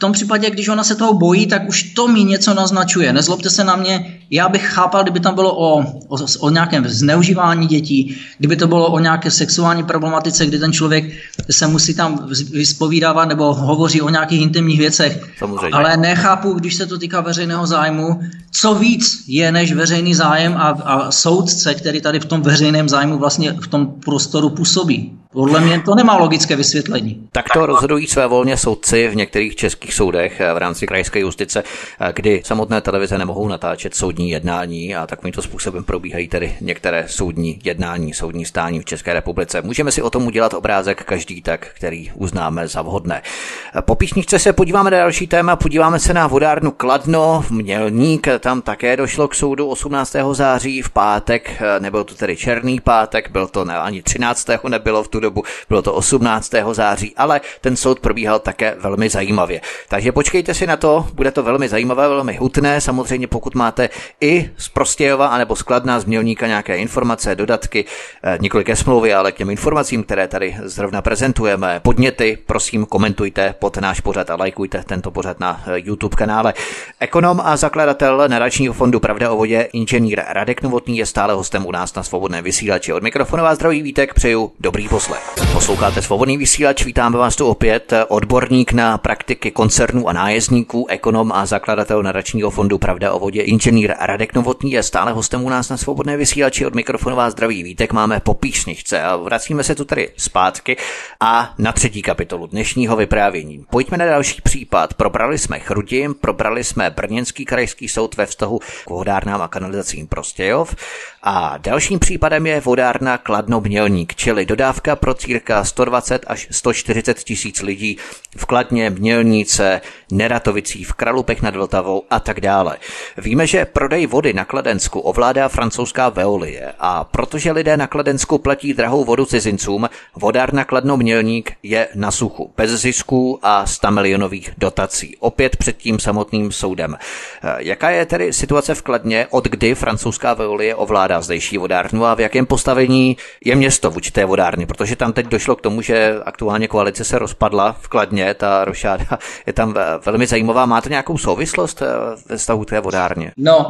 Speaker 2: tom případě, když ona se toho bojí, tak už to mi něco naznačuje. Nezlobte se na mě, já bych chápal, kdyby tam bylo o nějakém zneužívání dětí, kdyby to bylo o nějaké sexuální problematice, kdy ten člověk se musí tam vyspovídávat nebo hovoří o nějakých intimních věcech.
Speaker 1: Samozřejmě.
Speaker 2: Ale nechápu, když se to týká veřejného zájmu, co víc je než veřejný zájem a soudce, který tady v tom veřejném zájmu vlastně v tom prostoru působí. Podle mě to nemá logické vysvětlení.
Speaker 1: Tak to rozhodují svévolně soudci v některých českých soudech v rámci krajské justice, kdy samotné televize nemohou natáčet soudní jednání a takovýmto způsobem probíhají tedy některé soudní jednání, soudní stání v České republice. Můžeme si o tom udělat obrázek každý tak, který uznáme za vhodné. Po písničce se podíváme na další téma, podíváme se na vodárnu Kladno, Mělník, tam také došlo k soudu 18. září v pátek, nebyl to tedy černý pátek, byl to ani 13. nebylo v tu dobu, bylo to 18. září, ale ten soud probíhal také velmi zajímavě. Takže počkejte si na to, bude to velmi zajímavé, velmi hutné. Samozřejmě pokud máte i z Prostějova anebo z Kladna, z Mělníka nějaké informace, dodatky, nikoli ke smlouvě, ale k těm informacím, které tady zrovna prezentujeme, podněty, prosím komentujte pod náš pořad a lajkujte tento pořad na YouTube kanále. Ekonom a zakladatel nadačního fondu Pravda o vodě, inženýr Radek Novotný je stále hostem u nás na Svobodném vysílači. Od mikrofonu vás zdraví Vítek, přeju dobrý poslech. Posloucháte Svobodný vysílač, vítáme vás tu opět. Odborník na praktiky koncernů a nájezdníků, ekonom a zakladatel nadačního fondu Pravda o vodě, inženýr Radek Novotný je stále hostem u nás na Svobodné vysílači. Od mikrofonu vás zdraví Vítek, máme po písničce a vracíme se tu tady zpátky a na třetí kapitolu dnešního vyprávění. Pojďme na další případ. Probrali jsme Chrudim, probrali jsme Brněnský krajský soud ve vztahu k vodárnám a kanalizacím Prostějov a dalším případem je vodárna Kladno Mělník, čili dodávka pro cirka 120 až 140 tisíc lidí v Kladně, Mělníce, Neratovicích, v Kralupech nad Vltavou a tak dále. Víme, že prodej vody na Kladensku ovládá francouzská Veolie a protože lidé na Kladensku platí drahou vodu cizincům, vodárna Kladno Mělník je na suchu, bez zisků a 100 milionových dotací. Opět před tím samotným soudem. Jaká je tedy situace v Kladně, od kdy francouzská Veolie ovládá zdejší vodárnu a v jakém postavení je město vůči té vodárny, protože tam teď došlo k tomu, že aktuálně koalice se rozpadla v Kladně, ta rošáda je tam velmi zajímavá. Má to nějakou souvislost ve vztahu té vodárně?
Speaker 2: No,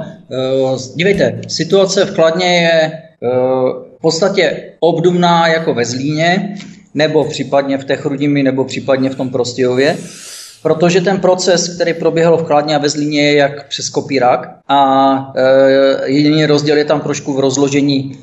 Speaker 2: dívejte, situace v Kladně je v podstatě obdobná jako ve Zlíně, nebo případně v té Chrudimi, nebo případně v tom Prostějově, protože ten proces, který proběhl v Kladně a ve Zlíně, je jak přes kopírák a jediný rozdíl je tam trošku v rozložení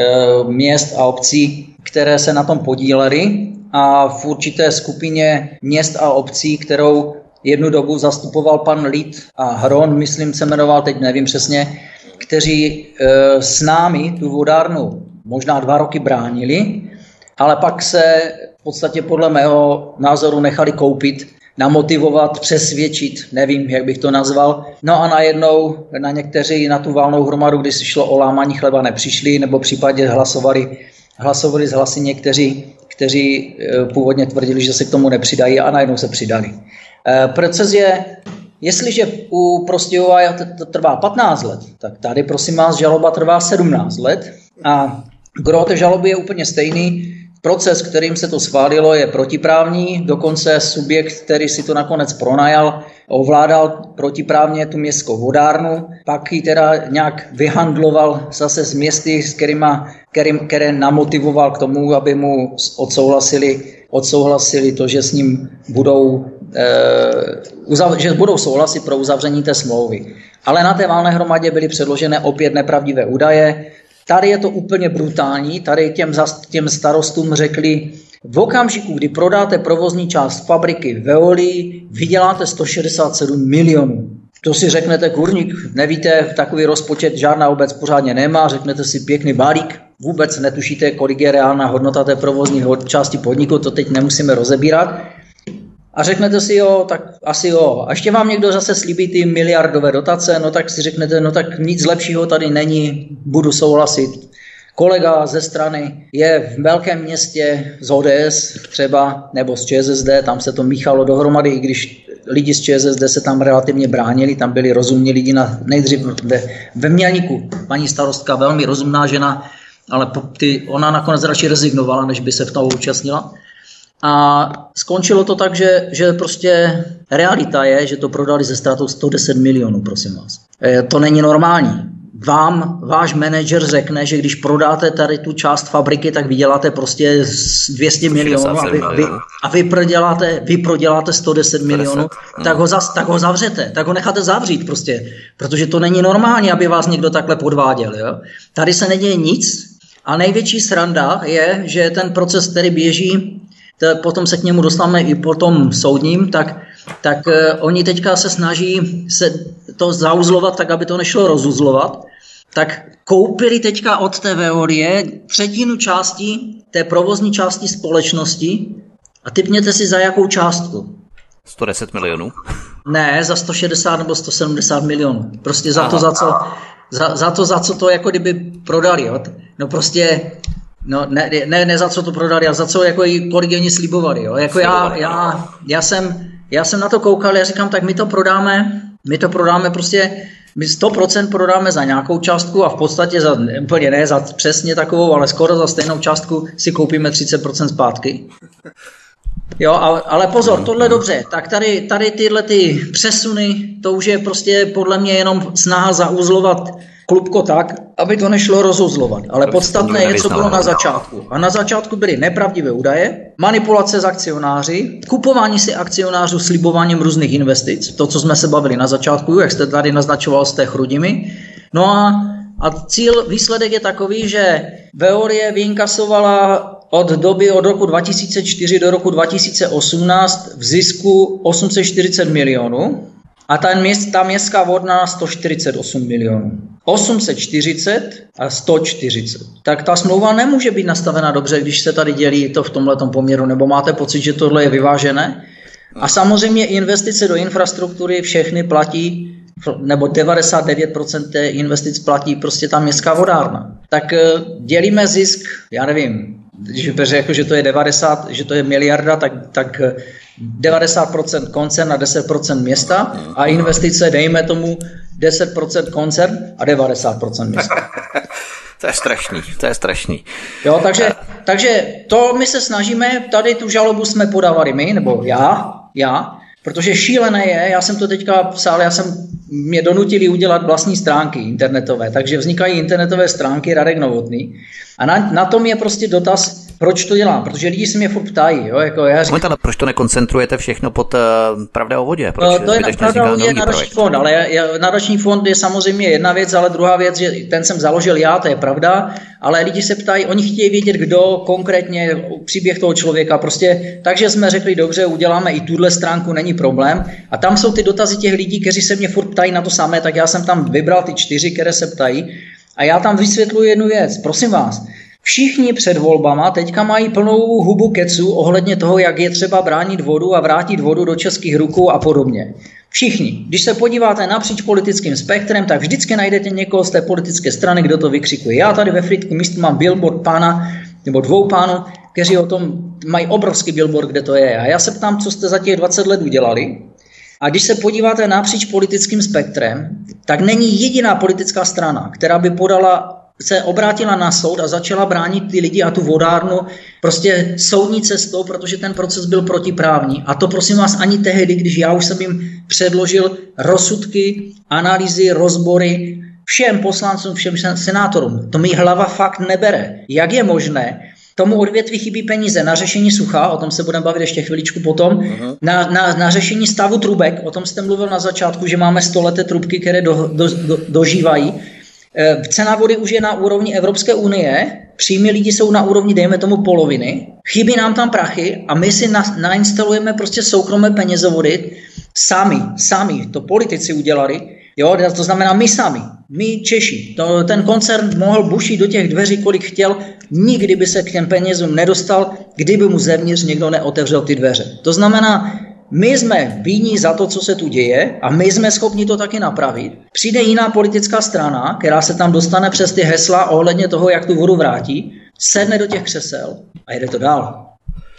Speaker 2: měst a obcí, které se na tom podílely a v určité skupině měst a obcí, kterou jednu dobu zastupoval pan Lít a Hron, myslím se jmenoval, teď nevím přesně, kteří s námi tu vodárnu možná 2 roky bránili, ale pak se v podstatě podle mého názoru nechali koupit, namotivovat, přesvědčit, nevím, jak bych to nazval. No a najednou na někteří na tu válnou hromadu, kdy si šlo o lámání chleba, nepřišli, nebo případně hlasovali z hlasy někteří, kteří původně tvrdili, že se k tomu nepřidají a najednou se přidali. Proces je, jestliže u Prostějova to trvá 15 let, tak tady prosím vás žaloba trvá 17 let a gro té žaloby je úplně stejný. Proces, kterým se to schválilo, je protiprávní, dokonce subjekt, který si to nakonec pronajal, ovládal protiprávně tu městskou vodárnu, pak ji teda nějak vyhandloval zase s městy, které namotivoval k tomu, aby mu odsouhlasili to, že s ním budou souhlasit pro uzavření té smlouvy. Ale na té valné hromadě byly předložené opět nepravdivé údaje. Tady je to úplně brutální, tady těm starostům řekli, v okamžiku, kdy prodáte provozní část fabriky Veolii, vyděláte 167 milionů. To si řeknete, kurník, nevíte, takový rozpočet žádná obec pořádně nemá, řeknete si pěkný balík, vůbec netušíte, kolik je reálná hodnota té provozní části podniku, to teď nemusíme rozebírat. A řeknete si jo, tak asi jo. A ještě vám někdo zase slíbí ty miliardové dotace, no tak si řeknete, no tak nic lepšího tady není, budu souhlasit. Kolega ze strany je v velkém městě z ODS třeba, nebo z ČSSD, tam se to míchalo dohromady, i když lidi z ČSSD se tam relativně bránili, tam byli rozumní lidi, nejdřív ve Mělníku, paní starostka, velmi rozumná žena, ale ona nakonec radši rezignovala, než by se v tom účastnila. A skončilo to tak, že prostě realita je, že to prodali ze ztrátou 110 milionů, prosím vás. To není normální. Vám váš manažer řekne, že když prodáte tady tu část fabriky, tak vyděláte prostě 200 milionů a vy proděláte 110 milionů, tak ho zavřete, tak ho necháte zavřít prostě, protože to není normální, aby vás někdo takhle podváděl. Jo? Tady se neděje nic a největší sranda je, že ten proces, který běží, potom se k němu dostaneme i po tom soudním, tak oni teďka se snaží se to zauzlovat tak, aby to nešlo rozuzlovat, tak koupili teďka od té Veolie třetinu části té provozní části společnosti a tipněte si za jakou částku.
Speaker 1: 110 milionů?
Speaker 2: Ne, za 160 nebo 170 milionů. Prostě za to, co jako kdyby prodali. Jo? No prostě, no ne za co to prodali, ale za co jako kolik oni slibovali. Jo? Jako já jsem na to koukal, já říkám, tak my to prodáme prostě, my 100% prodáme za nějakou částku a v podstatě úplně ne za přesně takovou, ale skoro za stejnou částku si koupíme 30% zpátky. Jo, ale pozor, tohle dobře, tak tady tyhle ty přesuny, to už je prostě podle mě jenom snaha zauzlovat klubko tak, aby to nešlo rozuzlovat. Ale podstatné je, co bylo na začátku. A na začátku byly nepravdivé údaje, manipulace s akcionáři, kupování si akcionářů slibováním různých investic, to, co jsme se bavili na začátku, jak jste tady naznačoval s té Chrudimi. No a výsledek je takový, že Veolie vyinkasovala od roku 2004 do roku 2018 v zisku 840 milionů a ta městská vodná 148 milionů. 840 a 140. Tak ta smlouva nemůže být nastavena dobře, když se tady dělí to v tomhletom poměru, nebo máte pocit, že tohle je vyvážené? A samozřejmě investice do infrastruktury všechny platí, nebo 99% té investic platí prostě ta městská vodárna. Tak dělíme zisk, já nevím, když řekl, že to je 90, že to je miliarda, tak 90% koncern a 10% města a investice dejme tomu 10% koncern a 90% města.
Speaker 1: To je strašný.
Speaker 2: Jo, takže to my se snažíme, tady tu žalobu jsme podávali my, nebo já, protože šílené je, já jsem to teďka psal, mě donutili udělat vlastní stránky internetové, takže vznikají internetové stránky Radek Novotný a na tom je prostě dotaz, proč to dělám, protože lidi se mě furt ptají. Jo, jako já říkám,
Speaker 1: ale proč to nekoncentrujete všechno pod Pravda o vodě?
Speaker 2: To je Pravda o vodě nadační fond, ale nadační fond je samozřejmě jedna věc, ale druhá věc, že ten jsem založil já, to je pravda, ale lidi se ptají, oni chtějí vědět, kdo konkrétně příběh toho člověka, prostě, takže jsme řekli, dobře, uděláme i tuhle stránku, není problém a tam jsou ty dotazy těch lidí, kteří se mě furt ptají na to samé, tak já jsem tam vybral ty 4, které se ptají a já tam vysvětluji jednu věc, prosím vás. Všichni před volbama teďka mají plnou hubu keců ohledně toho, jak je třeba bránit vodu a vrátit vodu do českých rukou a podobně. Všichni. Když se podíváte napříč politickým spektrem, tak vždycky najdete někoho z té politické strany, kdo to vykřikuje. Já tady ve Frýdku místě mám billboard pána, nebo 2 pánů, kteří o tom mají obrovský billboard, kde to je. A já se ptám, co jste za těch 20 let udělali. A když se podíváte napříč politickým spektrem, tak není jediná politická strana, která by se obrátila na soud a začala bránit ty lidi a tu vodárnu prostě soudní cestou, protože ten proces byl protiprávní. A to prosím vás ani tehdy, když já už jsem jim předložil rozsudky, analýzy, rozbory všem poslancům, všem senátorům. To mi hlava fakt nebere. Jak je možné, tomu odvětví chybí peníze na řešení sucha, o tom se budeme bavit ještě chviličku potom, na řešení stavu trubek, o tom jste mluvil na začátku, že máme 100leté trubky, které dožívají. Cena vody už je na úrovni Evropské unie, příjmy lidí jsou na úrovni, dejme tomu, poloviny, chybí nám tam prachy a my si nainstalujeme prostě soukromé penězovody sami, to politici udělali, jo, to znamená my sami, my Češi. Ten koncern mohl bušit do těch dveří, kolik chtěl, nikdy by se k těm penězům nedostal, kdyby mu zevnitř někdo neotevřel ty dveře. To znamená, my jsme vinní za to, co se tu děje a my jsme schopni to taky napravit. Přijde jiná politická strana, která se tam dostane přes ty hesla ohledně toho, jak tu vodu vrátí, sedne do těch křesel a jede to dál.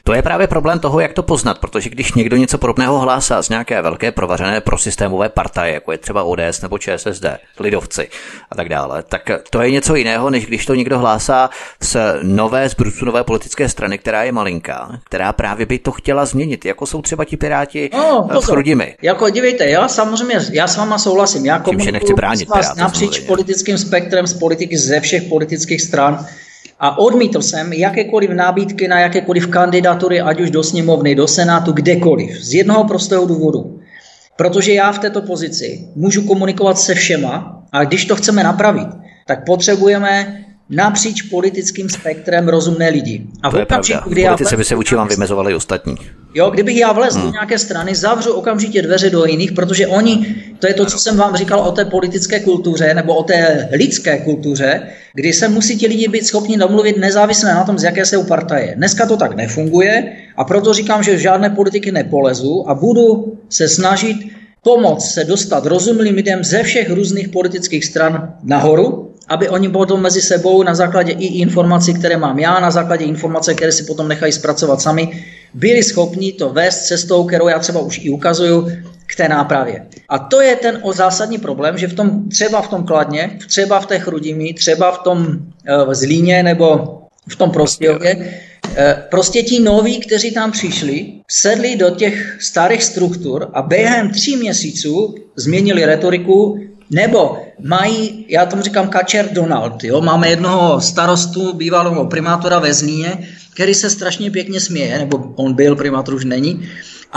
Speaker 1: To je právě problém toho, jak to poznat, protože když někdo něco podobného hlásá z nějaké velké provařené prosystémové partaje, jako je třeba ODS nebo ČSSD, lidovci a tak dále, tak to je něco jiného, než když to někdo hlásá z brusu nové politické strany, která je malinká, která právě by to chtěla změnit, jako jsou třeba ti Piráti s Chrudimi.
Speaker 2: Jako dívejte, já s váma souhlasím. Já
Speaker 1: komunikuju
Speaker 2: napříč politickým spektrem z politiky ze všech politických stran a odmítl jsem jakékoliv nabídky na jakékoliv kandidatury, ať už do sněmovny, do senátu, kdekoliv. Z jednoho prostého důvodu. Protože já v této pozici můžu komunikovat se všema a když to chceme napravit, tak potřebujeme napříč politickým spektrem rozumné lidi. A
Speaker 1: to je pravda. V politice by se vůči vám vymezovali ostatní.
Speaker 2: Jo, kdybych já vlez do nějaké strany, zavřu okamžitě dveře do jiných, protože oni, to je to, co jsem vám říkal o té politické kultuře, nebo o té lidské kultuře, kdy se musí ti lidi být schopni domluvit nezávisle na tom, z jaké jsou partaje. Dneska to tak nefunguje a proto říkám, že v žádné politiky nepolezu a budu se snažit pomoct se dostat rozumným lidem ze všech různých politických stran nahoru, aby oni potom mezi sebou na základě i informací, které mám já, na základě informací, které si potom nechají zpracovat sami, byli schopni to vést cestou, kterou já třeba už i ukazuju, k té nápravě. A to je ten zásadní problém, že třeba v tom Kladně, třeba v té Chrudimi, třeba v tom Zlíně nebo v tom Prostějově, prostě ti noví, kteří tam přišli, sedli do těch starých struktur a během 3 měsíců změnili retoriku, nebo mají, já tomu říkám Kačer Donald, jo? Máme jednoho starostu, bývalého primátora ve Zlíně, který se strašně pěkně směje, nebo on byl, primátor už není.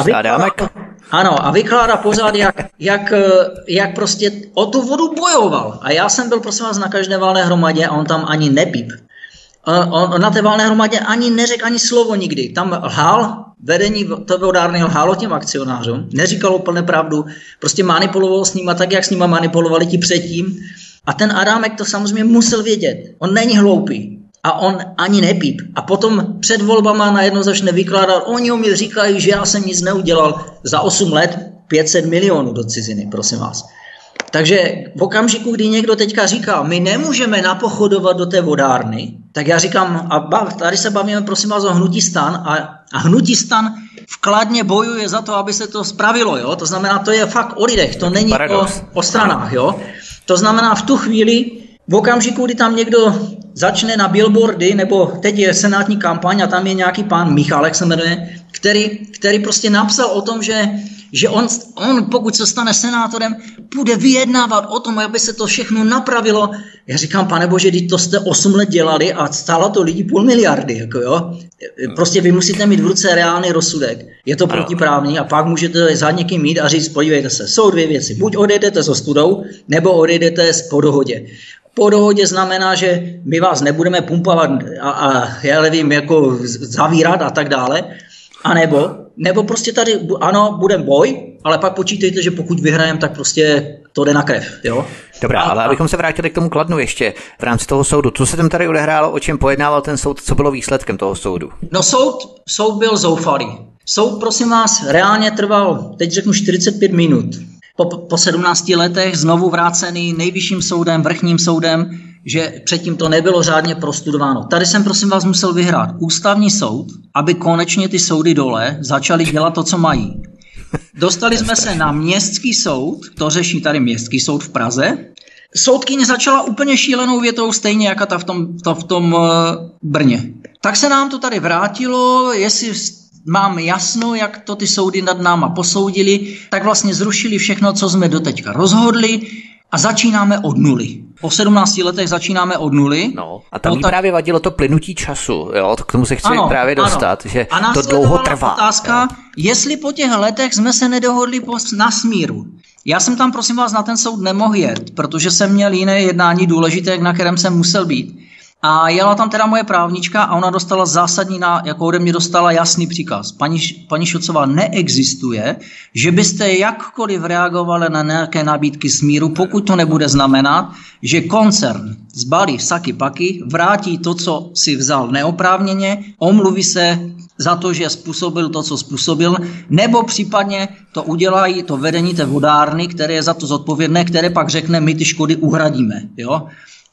Speaker 2: A vykládá pořád, jak prostě o tu vodu bojoval. A já jsem byl, prosím vás, na každé valné hromadě a on tam ani nepíp. On na té valné hromadě ani neřekl ani slovo nikdy. Tam lhal, vedení té vodárny lhalo těm akcionářům, neříkalo plně pravdu, prostě manipuloval s nima tak, jak s nima manipulovali ti předtím. A ten Adámek to samozřejmě musel vědět. On není hloupý a on ani nepíp. A potom před volbama najednou začne vykládat, oni o mě říkají, že já jsem nic neudělal za 8 let 500 milionů do ciziny, prosím vás. Takže v okamžiku, kdy někdo teďka říká, my nemůžeme napochodovat do té vodárny, tak já říkám, tady se bavíme, prosím vás, o hnutí STAN a hnutí STAN v Kladně bojuje za to, aby se to spravilo, jo? To znamená, to je fakt o lidech, to není o stranách, jo? To znamená, v tu chvíli, v okamžiku, kdy tam někdo začne na billboardy, nebo teď je senátní kampaň a tam je nějaký pán Michálek se jmenuje, který prostě napsal o tom, že on pokud se stane senátorem, bude vyjednávat o tom, aby se to všechno napravilo. Já říkám, pane bože, to jste 8 let dělali a stálo to lidi 500 miliardy. Jako jo. Prostě vy musíte mít v ruce reálný rozsudek. Je to protiprávní a pak můžete za někým mít a říct, podívejte se, jsou 2 věci. Buď odejdete s ostudou, nebo odejdete po dohodě. Po dohodě znamená, že my vás nebudeme pumpovat a já nevím, jako zavírat a tak dále. A nebo prostě tady, ano, budem boj, ale pak počítejte, že pokud vyhrajem, tak prostě to jde na krev, jo?
Speaker 1: Dobrá, ale abychom se vrátili k tomu Kladnu ještě v rámci toho soudu. Co se tam tady odehrálo, o čem pojednával ten soud, co bylo výsledkem toho soudu?
Speaker 2: No soud byl zoufalý. Soud, prosím vás, reálně trval, teď řeknu 45 minut. Po 17 letech znovu vrácený nejvyšším soudem, vrchním soudem, že předtím to nebylo řádně prostudováno. Tady jsem, prosím vás, musel vyhrát ústavní soud, aby konečně ty soudy dole začaly dělat to, co mají. Dostali jsme se na městský soud, to řeší tady městský soud v Praze. Soudkyně začala úplně šílenou větou, stejně jako ta v tom Brně. Tak se nám to tady vrátilo, jestli mám jasno, jak to ty soudy nad náma posoudili, tak vlastně zrušili všechno, co jsme doteďka rozhodli a začínáme od nuly. Po 17 letech začínáme od nuly.
Speaker 1: No, a tam právě vadilo to plynutí času, jo? K tomu se chci právě dostat, že to dlouho trvá.
Speaker 2: Otázka, jestli po těch letech jsme se nedohodli na smíru. Já jsem tam, prosím vás, na ten soud nemohl jet, protože jsem měl jiné jednání důležité, na kterém jsem musel být. A jela tam teda moje právnička a ona dostala zásadní, jako ode mě dostala jasný příkaz. Paní Šocová, neexistuje, že byste jakkoliv reagovali na nějaké nabídky smíru, pokud to nebude znamenat, že koncern zbalí saky paky, vrátí to, co si vzal neoprávněně, omluví se za to, že způsobil to, co způsobil, nebo případně to udělají to vedení té vodárny, které je za to zodpovědné, které pak řekne, my ty škody uhradíme. Jo?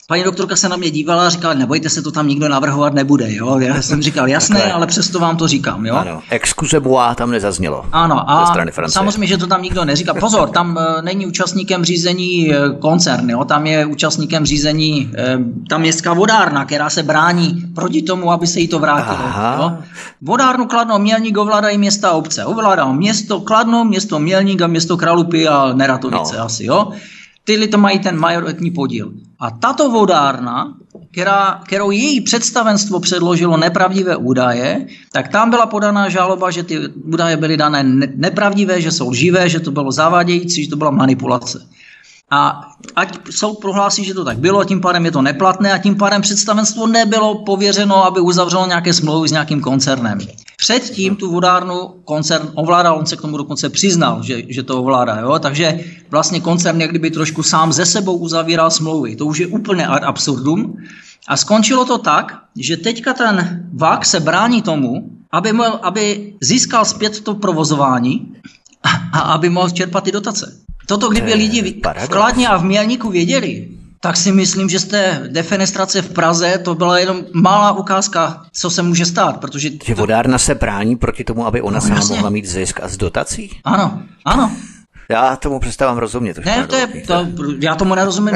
Speaker 2: Paní doktorka se na mě dívala a říkala, nebojte se, to tam nikdo navrhovat nebude, jo. Já jsem říkal, jasné, ale přesto vám to říkám, jo.
Speaker 1: Ano, excusez-moi tam nezaznělo.
Speaker 2: Ano, a samozřejmě, že to tam nikdo neříká. Pozor, tam není účastníkem řízení koncern, jo. Tam je účastníkem řízení ta městská vodárna, která se brání proti tomu, aby se jí to vrátilo. Jo? Vodárnu Kladno, Mělník ovládají města a obce. Ovládá město Kladno, město Mělník a město Kralupy a Neratovice asi, jo. Tyhle to mají ten majoritní podíl. A tato vodárna, kterou její představenstvo předložilo nepravdivé údaje, tak tam byla podaná žaloba, že ty údaje byly dané nepravdivé, že jsou lživé, že to bylo zavádějící, že to byla manipulace. A ať soud prohlásí, že to tak bylo, a tím pádem je to neplatné a tím pádem představenstvo nebylo pověřeno, aby uzavřelo nějaké smlouvy s nějakým koncernem. Předtím tu vodárnu koncern ovládal, on se k tomu dokonce přiznal, že to ovládá, jo? Takže vlastně koncern jak kdyby trošku sám ze sebou uzavíral smlouvy. To už je úplně ad absurdum. A skončilo to tak, že teďka ten VAK se brání tomu, aby získal zpět to provozování a aby mohl čerpat ty dotace. Toto, kdyby lidi v Kladně a v Mělníku věděli, tak si myslím, že z té defenestrace v Praze to byla jenom malá ukázka, co se může stát, protože...
Speaker 1: Že vodárna se brání proti tomu, aby ona sama mohla mít zisk a z dotací?
Speaker 2: Ano, ano.
Speaker 1: Já tomu přestávám rozumět.
Speaker 2: Já tomu nerozumím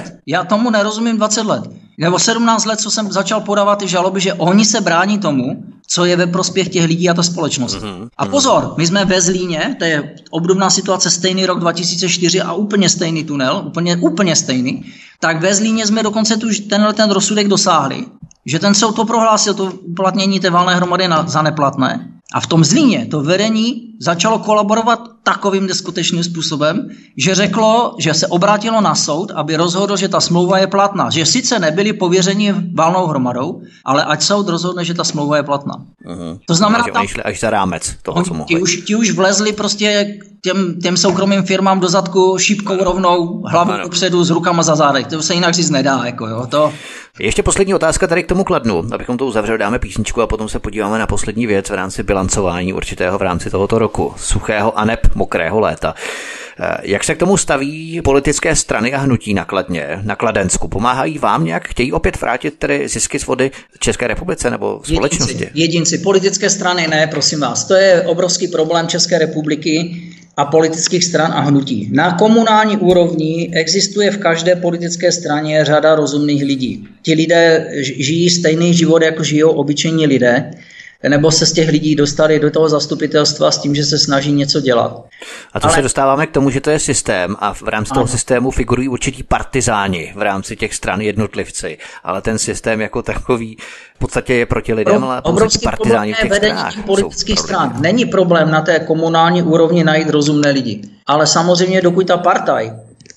Speaker 2: 20 let. Nebo 17 let, co jsem začal podávat ty žaloby, že oni se brání tomu, co je ve prospěch těch lidí a ta společnost. A pozor, my jsme ve Zlíně, to je obdobná situace, stejný rok 2004 a úplně stejný tunel, úplně stejný, tak ve Zlíně jsme dokonce ten rozsudek dosáhli, že ten soud to prohlásil, to uplatnění té valné hromady za neplatné. A v tom Zlíně to vedení začalo kolaborovat takovým neskutečným způsobem, že řeklo, že se obrátilo na soud, aby rozhodl, že ta smlouva je platná. Že sice nebyli pověřeni valnou hromadou, ale ať soud rozhodne, že ta smlouva je platná. To znamená,
Speaker 1: že oni šli až za rámec toho, co mohli.
Speaker 2: Ti už vlezli prostě těm soukromým firmám do zadku šípkou rovnou, hlavou dopředu s rukama za zádech. To se jinak říct nedá.
Speaker 1: Ještě poslední otázka tady k tomu Kladnu. Abychom to uzavřeli, dáme písničku a potom se podíváme na poslední věc v rámci bilancování určitého v rámci tohoto roku. Suchého aneb mokrého léta. Jak se k tomu staví politické strany a hnutí na Kladně, na Kladensku? Pomáhají vám nějak? Chtějí opět vrátit tedy zisky z vody České republice nebo společnosti?
Speaker 2: Jedinci. Politické strany ne, prosím vás. To je obrovský problém České republiky a politických stran a hnutí. Na komunální úrovni existuje v každé politické straně řada rozumných lidí. Ti lidé žijí stejný život, jako žijou obyčejní lidé, nebo se z těch lidí dostali do toho zastupitelstva s tím, že se snaží něco dělat.
Speaker 1: A to se dostáváme k tomu, že to je systém a v rámci toho systému figurují určití partizáni v rámci těch stran jednotlivci, ale ten systém jako takový v podstatě je proti lidem, ale obrovský partizáni v těch stranách.
Speaker 2: Politických stran. Není problém na té komunální úrovni najít rozumné lidi, ale samozřejmě dokud ta partaj,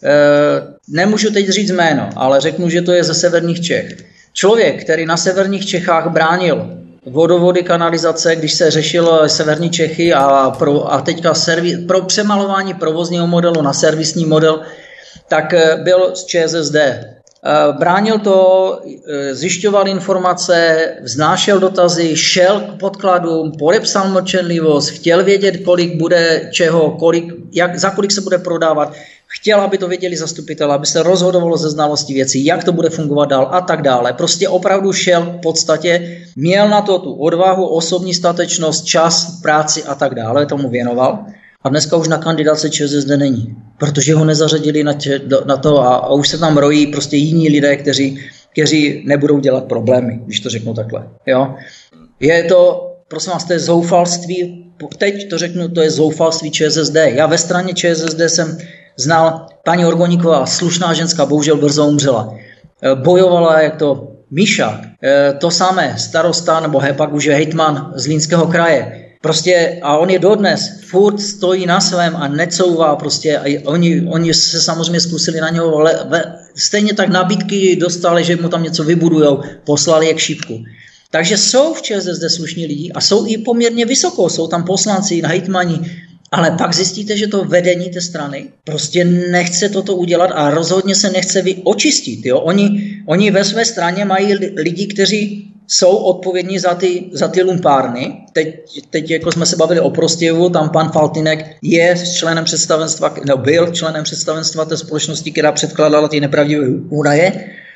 Speaker 2: nemůžu teď říct jméno, ale řeknu, že to je ze severních Čech. Člověk, který na severních Čechách bránil vodovody, kanalizace, když se řešilo severní Čechy a teďka pro přemalování provozního modelu na servisní model, tak byl z ČSSD. Bránil to, zjišťoval informace, vznášel dotazy, šel k podkladům, podepsal mlčenlivost, chtěl vědět, kolik bude čeho, za kolik se bude prodávat. Chtěl, aby to věděli zastupitelé, aby se rozhodovalo ze znalosti věcí, jak to bude fungovat dál a tak dále. Prostě opravdu šel v podstatě, měl na to tu odvahu, osobní statečnost, čas, práci a tak dále, tomu věnoval. A dneska už na kandidace ČSSD není, protože ho nezařadili na to a už se tam rojí prostě jiní lidé, kteří nebudou dělat problémy, když to řeknu takhle. Jo? Je to, prosím vás, to je zoufalství, teď to řeknu, to je zoufalství ČSSD. Já ve straně ČSSD jsem znal paní Orgoníková, slušná ženská, bohužel brzo umřela. Bojovala jak to Míša, to samé, starosta, nebo pak už je hejtman Zlínského kraje. Prostě a on je dodnes, furt stojí na svém a necouvá prostě. A oni se samozřejmě zkusili na něho, stejně tak nabídky dostali, že mu tam něco vybudujou, poslali je k šípku. Takže jsou v ČSSD slušní lidi a jsou i poměrně vysoko, jsou tam poslanci, hejtmani, ale pak zjistíte, že to vedení té strany prostě nechce toto udělat a rozhodně se nechce očistit. Jo? Oni ve své straně mají lidi, kteří jsou odpovědní za ty lumpárny. Teď jako jsme se bavili o Prostějovu, tam pan Faltýnek je členem představenstva, byl členem představenstva té společnosti, která předkládala ty nepravdivé údaje.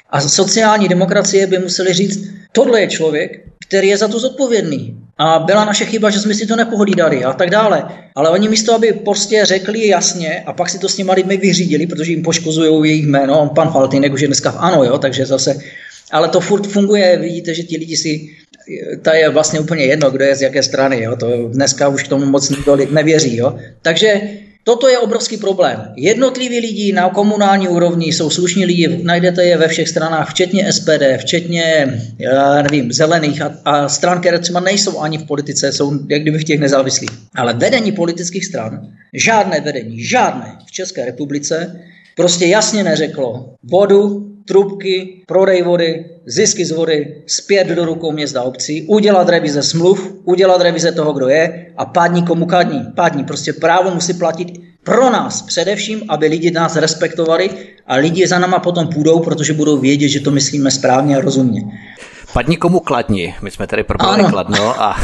Speaker 2: A sociální demokracie by museli říct, tohle je člověk, který je za to zodpovědný. A byla naše chyba, že jsme si to nepohlídali a tak dále. Ale oni místo, aby prostě řekli jasně a pak si to s těma lidmi vyřídili, protože jim poškozují jejich jméno, pan Faltýnek už je dneska v ANO, jo, takže zase, ale to furt funguje, vidíte, že ti lidi si, to je vlastně úplně jedno, kdo je z jaké strany, jo, to dneska už k tomu moc nikdo nevěří, jo. Takže toto je obrovský problém. Jednotliví lidi na komunální úrovni jsou slušní lidi, najdete je ve všech stranách, včetně SPD, včetně, já nevím, zelených a stran, které třeba nejsou ani v politice, jsou jak kdyby v těch nezávislých. Ale vedení politických stran, žádné v České republice prostě jasně neřeklo vodu, trubky, prodej vody, zisky z vody zpět do rukou měst a obcí, udělat revize smluv, udělat revize toho, kdo je a pádní komu pádní. Prostě právo musí platit pro nás především, aby lidi nás respektovali a lidi za náma potom půjdou, protože budou vědět, že to myslíme správně a rozumně.
Speaker 1: Padni komu kladni. My jsme tady probrali Kladno a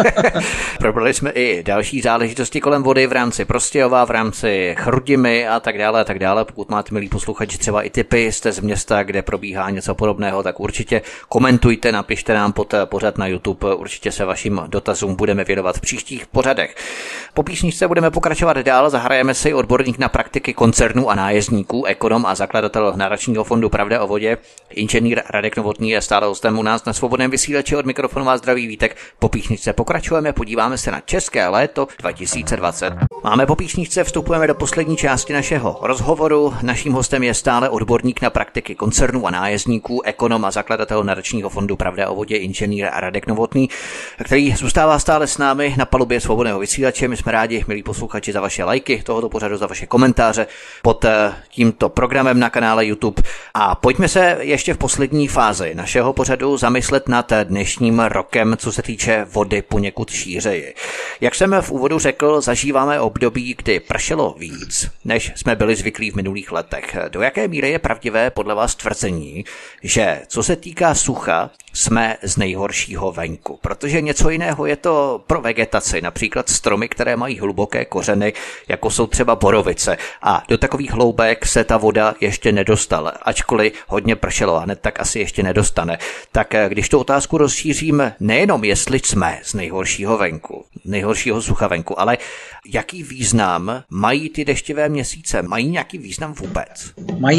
Speaker 1: probrali jsme i další záležitosti kolem vody v rámci Prostějova, v rámci Chrudimi a tak dále a tak dále. Pokud máte, milí posluchači, třeba i tipy, jste z města, kde probíhá něco podobného, tak určitě komentujte, napište nám pod pořad na YouTube. Určitě se vašim dotazům budeme věnovat v příštích pořadech. Po písničce budeme pokračovat dál, zahrajeme si odborník na praktiky koncernů a nájezdníků, ekonom a zakladatel Nadačního fondu Pravda o vodě, inženýr Radek Novotný je stále hostem u nás na Svobodném vysílači. Od mikrofonu vás zdraví Vítek. Po písničce pokračujeme, podíváme se na české léto 2020. Máme po písničce, vstupujeme do poslední části našeho rozhovoru. Naším hostem je stále odborník na praktiky koncernů a nájezdníků, ekonom a zakladatel Nadačního fondu Pravda o vodě, inženýr Radek Novotný, který zůstává stále s námi na palubě Svobodného vysílače. My jsme rádi, milí posluchači, za vaše lajky tohoto pořadu, za vaše komentáře pod tímto programem na kanále YouTube. A pojďme se ještě v poslední fázi našeho pořadu zamyslet nad dnešním rokem, co se týče vody poněkud šířeji. Jak jsem v úvodu řekl, zažíváme období, kdy pršelo víc, než jsme byli zvyklí v minulých letech. Do jaké míry je pravdivé podle vás tvrzení, že co se týká sucha, jsme z nejhoršího venku? Protože něco jiného je to pro vegetaci, například stromy, které mají hluboké kořeny, jako jsou třeba borovice. A do takových hloubek se ta voda ještě nedostala, ačkoliv hodně pršelo a hned tak asi ještě nedostane. Tak když tu otázku rozšířím, nejenom jestli jsme z nejhoršího venku, nejhoršího sucha venku, ale jaký význam mají ty deštivé měsíce? Mají nějaký význam vůbec?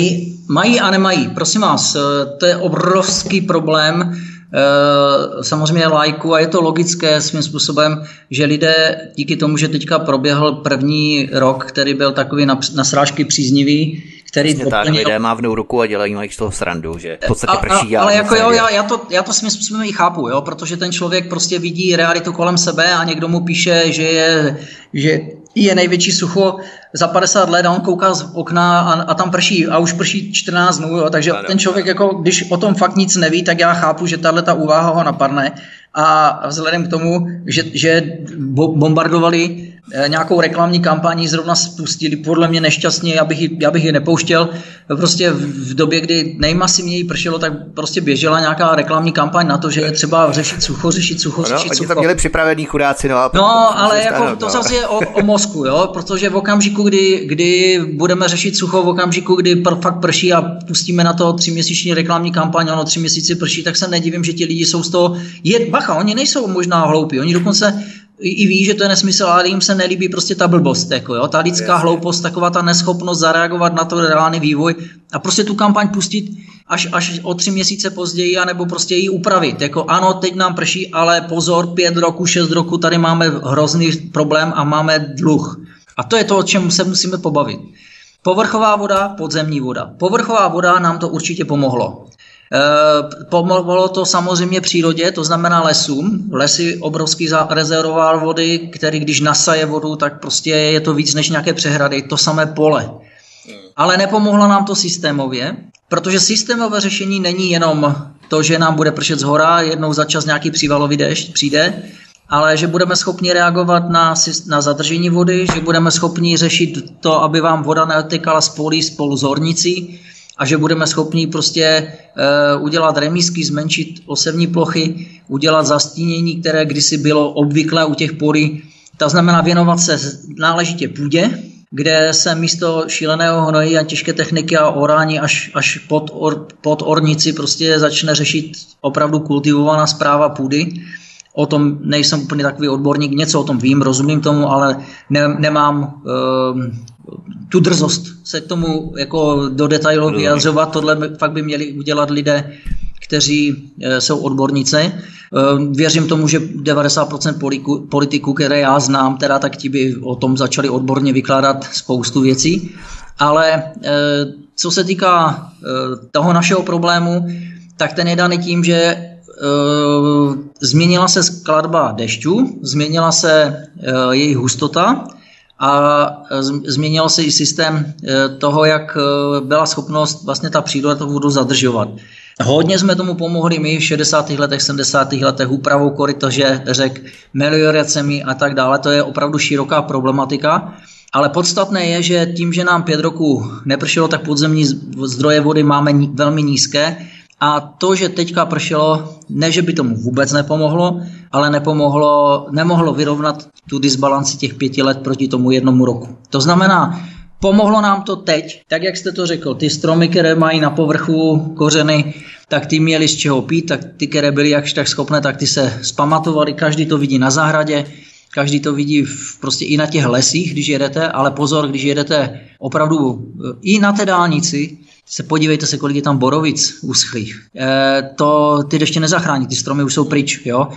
Speaker 2: Mají a nemají. Prosím vás, to je obrovský problém. Samozřejmě lajku a je to logické svým způsobem, že lidé díky tomu, že teďka proběhl první rok, který byl takový na srážky příznivý, který
Speaker 1: tak lidé mávnou ruku a dělají mají z toho srandu, že v podstatě prší.
Speaker 2: Ale jako jo, já to svým způsobem i chápu, jo, protože ten člověk prostě vidí realitu kolem sebe a někdo mu píše, že je největší sucho za 50 let a on kouká z okna a tam prší a už prší 14 dnů, jo, takže ten člověk, jako, když o tom fakt nic neví, tak já chápu, že tato úvaha ho napadne a vzhledem k tomu, že bombardovali nějakou reklamní kampaní, zrovna spustili, podle mě nešťastně, já bych ji nepouštěl. Prostě v době, kdy nejmasivněji pršelo, tak prostě běžela nějaká reklamní kampaň na to, že je třeba řešit sucho.
Speaker 1: Oni to měli připravený chudáci.
Speaker 2: Ale jako to zase je o mozku, jo? Protože v okamžiku, kdy budeme řešit sucho, v okamžiku, kdy fakt prší a pustíme na to 3měsíční reklamní kampaň, 3 měsíce prší, tak se nedivím, že ti lidi jsou z toho... Bacha, oni nejsou možná hloupí, oni dokonce i ví, že to je nesmysl, ale jim se nelíbí prostě ta blbost, jako jo, ta lidská hloupost, taková ta neschopnost zareagovat na to reálný vývoj a prostě tu kampaň pustit až o 3 měsíce později, anebo prostě ji upravit, jako ano, teď nám prší, ale pozor, 5 roku, 6 roku, tady máme hrozný problém a máme dluh. A to je to, o čem se musíme pobavit. Povrchová voda, podzemní voda. Povrchová voda nám to určitě pomohlo. Pomohlo to samozřejmě přírodě, to znamená lesům. Lesy obrovský rezervoár vody, který když nasaje vodu, tak prostě je to víc než nějaké přehrady, to samé pole. Ale nepomohlo nám to systémově, protože systémové řešení není jenom to, že nám bude pršet zhora, jednou za čas nějaký přívalový déšť přijde, ale že budeme schopni reagovat na zadržení vody, že budeme schopni řešit to, aby vám voda neotykala z polí spolu s hornicí, a že budeme schopni prostě udělat remízky, zmenšit osevní plochy, udělat zastínění, které kdysi bylo obvyklé u těch polí. To znamená věnovat se náležitě půdě, kde se místo šíleného hnojí a těžké techniky a orání až pod ornici prostě začne řešit opravdu kultivovaná správa půdy. O tom nejsem úplně takový odborník, něco o tom vím, rozumím tomu, ale nemám tu drzost se k tomu jako do detailu vyjadřovat. Tohle fakt by měli udělat lidé, kteří jsou odborníci. Věřím tomu, že 90% politiků, které já znám, teda tak ti by o tom začali odborně vykládat spoustu věcí. Ale co se týká toho našeho problému, tak ten je daný tím, že změnila se skladba dešťů, změnila se jejich hustota a změnil se i systém toho, jak byla schopnost vlastně ta příroda tu vodu zadržovat. Hodně jsme tomu pomohli my v 60. letech, 70. letech úpravou korytaže řek, melioracemi a tak dále. To je opravdu široká problematika. Ale podstatné je, že tím, že nám 5 roků nepršelo, tak podzemní zdroje vody máme velmi nízké. A to, že teďka pršelo, ne, že by tomu vůbec nepomohlo, ale nemohlo vyrovnat tu disbalanci těch 5 let proti tomu 1 roku. To znamená, pomohlo nám to teď, tak jak jste to řekl, ty stromy, které mají na povrchu kořeny, tak ty měly z čeho pít, tak ty, které byly jakž tak schopné, tak ty se zpamatovaly, každý to vidí na zahradě, každý to vidí prostě i na těch lesích, když jedete, ale pozor, když jedete opravdu i na té dálnici, podívejte se, kolik je tam borovic uschlých. Ty deště nezachrání, ty stromy už jsou pryč. Jo?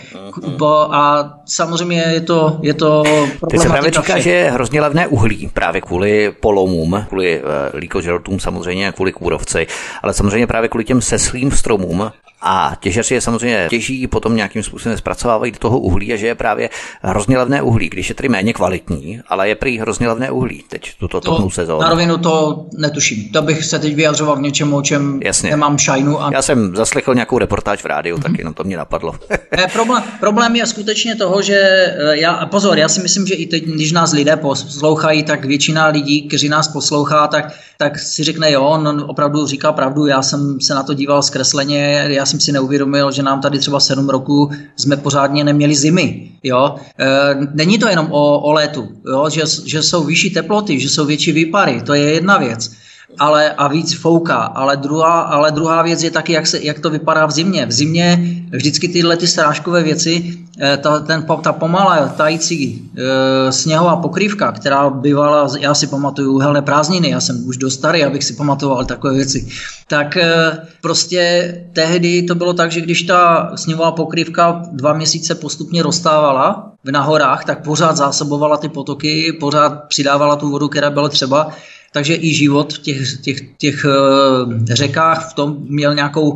Speaker 2: A samozřejmě je to problematika.
Speaker 1: Ty se právě říká, že je hrozně levné uhlí právě kvůli polomům, kvůli líkožralotům samozřejmě, kvůli kůrovci, ale samozřejmě právě kvůli těm seslým stromům. A těžaři je samozřejmě těží, potom nějakým způsobem zpracovávají do toho uhlí a že je právě hrozně levné uhlí, když je tedy méně kvalitní, ale je prý hrozně levné uhlí teď tuto topnou sezónu.
Speaker 2: Na rovinu to netuším. To bych se teď vyjadřoval k něčemu, o čem nemám šajnu.
Speaker 1: Já jsem zaslechl nějakou reportáž v rádiu, tak jenom to mě napadlo.
Speaker 2: Problém je skutečně toho, že já si myslím, že i teď, když nás lidé poslouchají, tak většina lidí, kteří nás poslouchá, tak si řekne, jo, on opravdu říká pravdu, já jsem se na to díval zkresleně, já jsem si neuvědomil, že nám tady třeba 7 roků jsme pořádně neměli zimy. Jo? Není to jenom o létu, jo? Že jsou vyšší teploty, že jsou větší výpary, to je jedna věc. A víc fouká, ale druhá věc je taky, jak to vypadá v zimě. V zimě vždycky tyhle ty srážkové věci, ta pomalá tající sněhová pokrývka, která bývala, já si pamatuju uhelné prázdniny, já jsem už dost starý, abych si pamatoval takové věci, tak prostě tehdy to bylo tak, že když ta sněhová pokrývka 2 měsíce postupně roztávala na horách, tak pořád zásobovala ty potoky, pořád přidávala tu vodu, která byla třeba. Takže i život v těch řekách v tom měl nějakou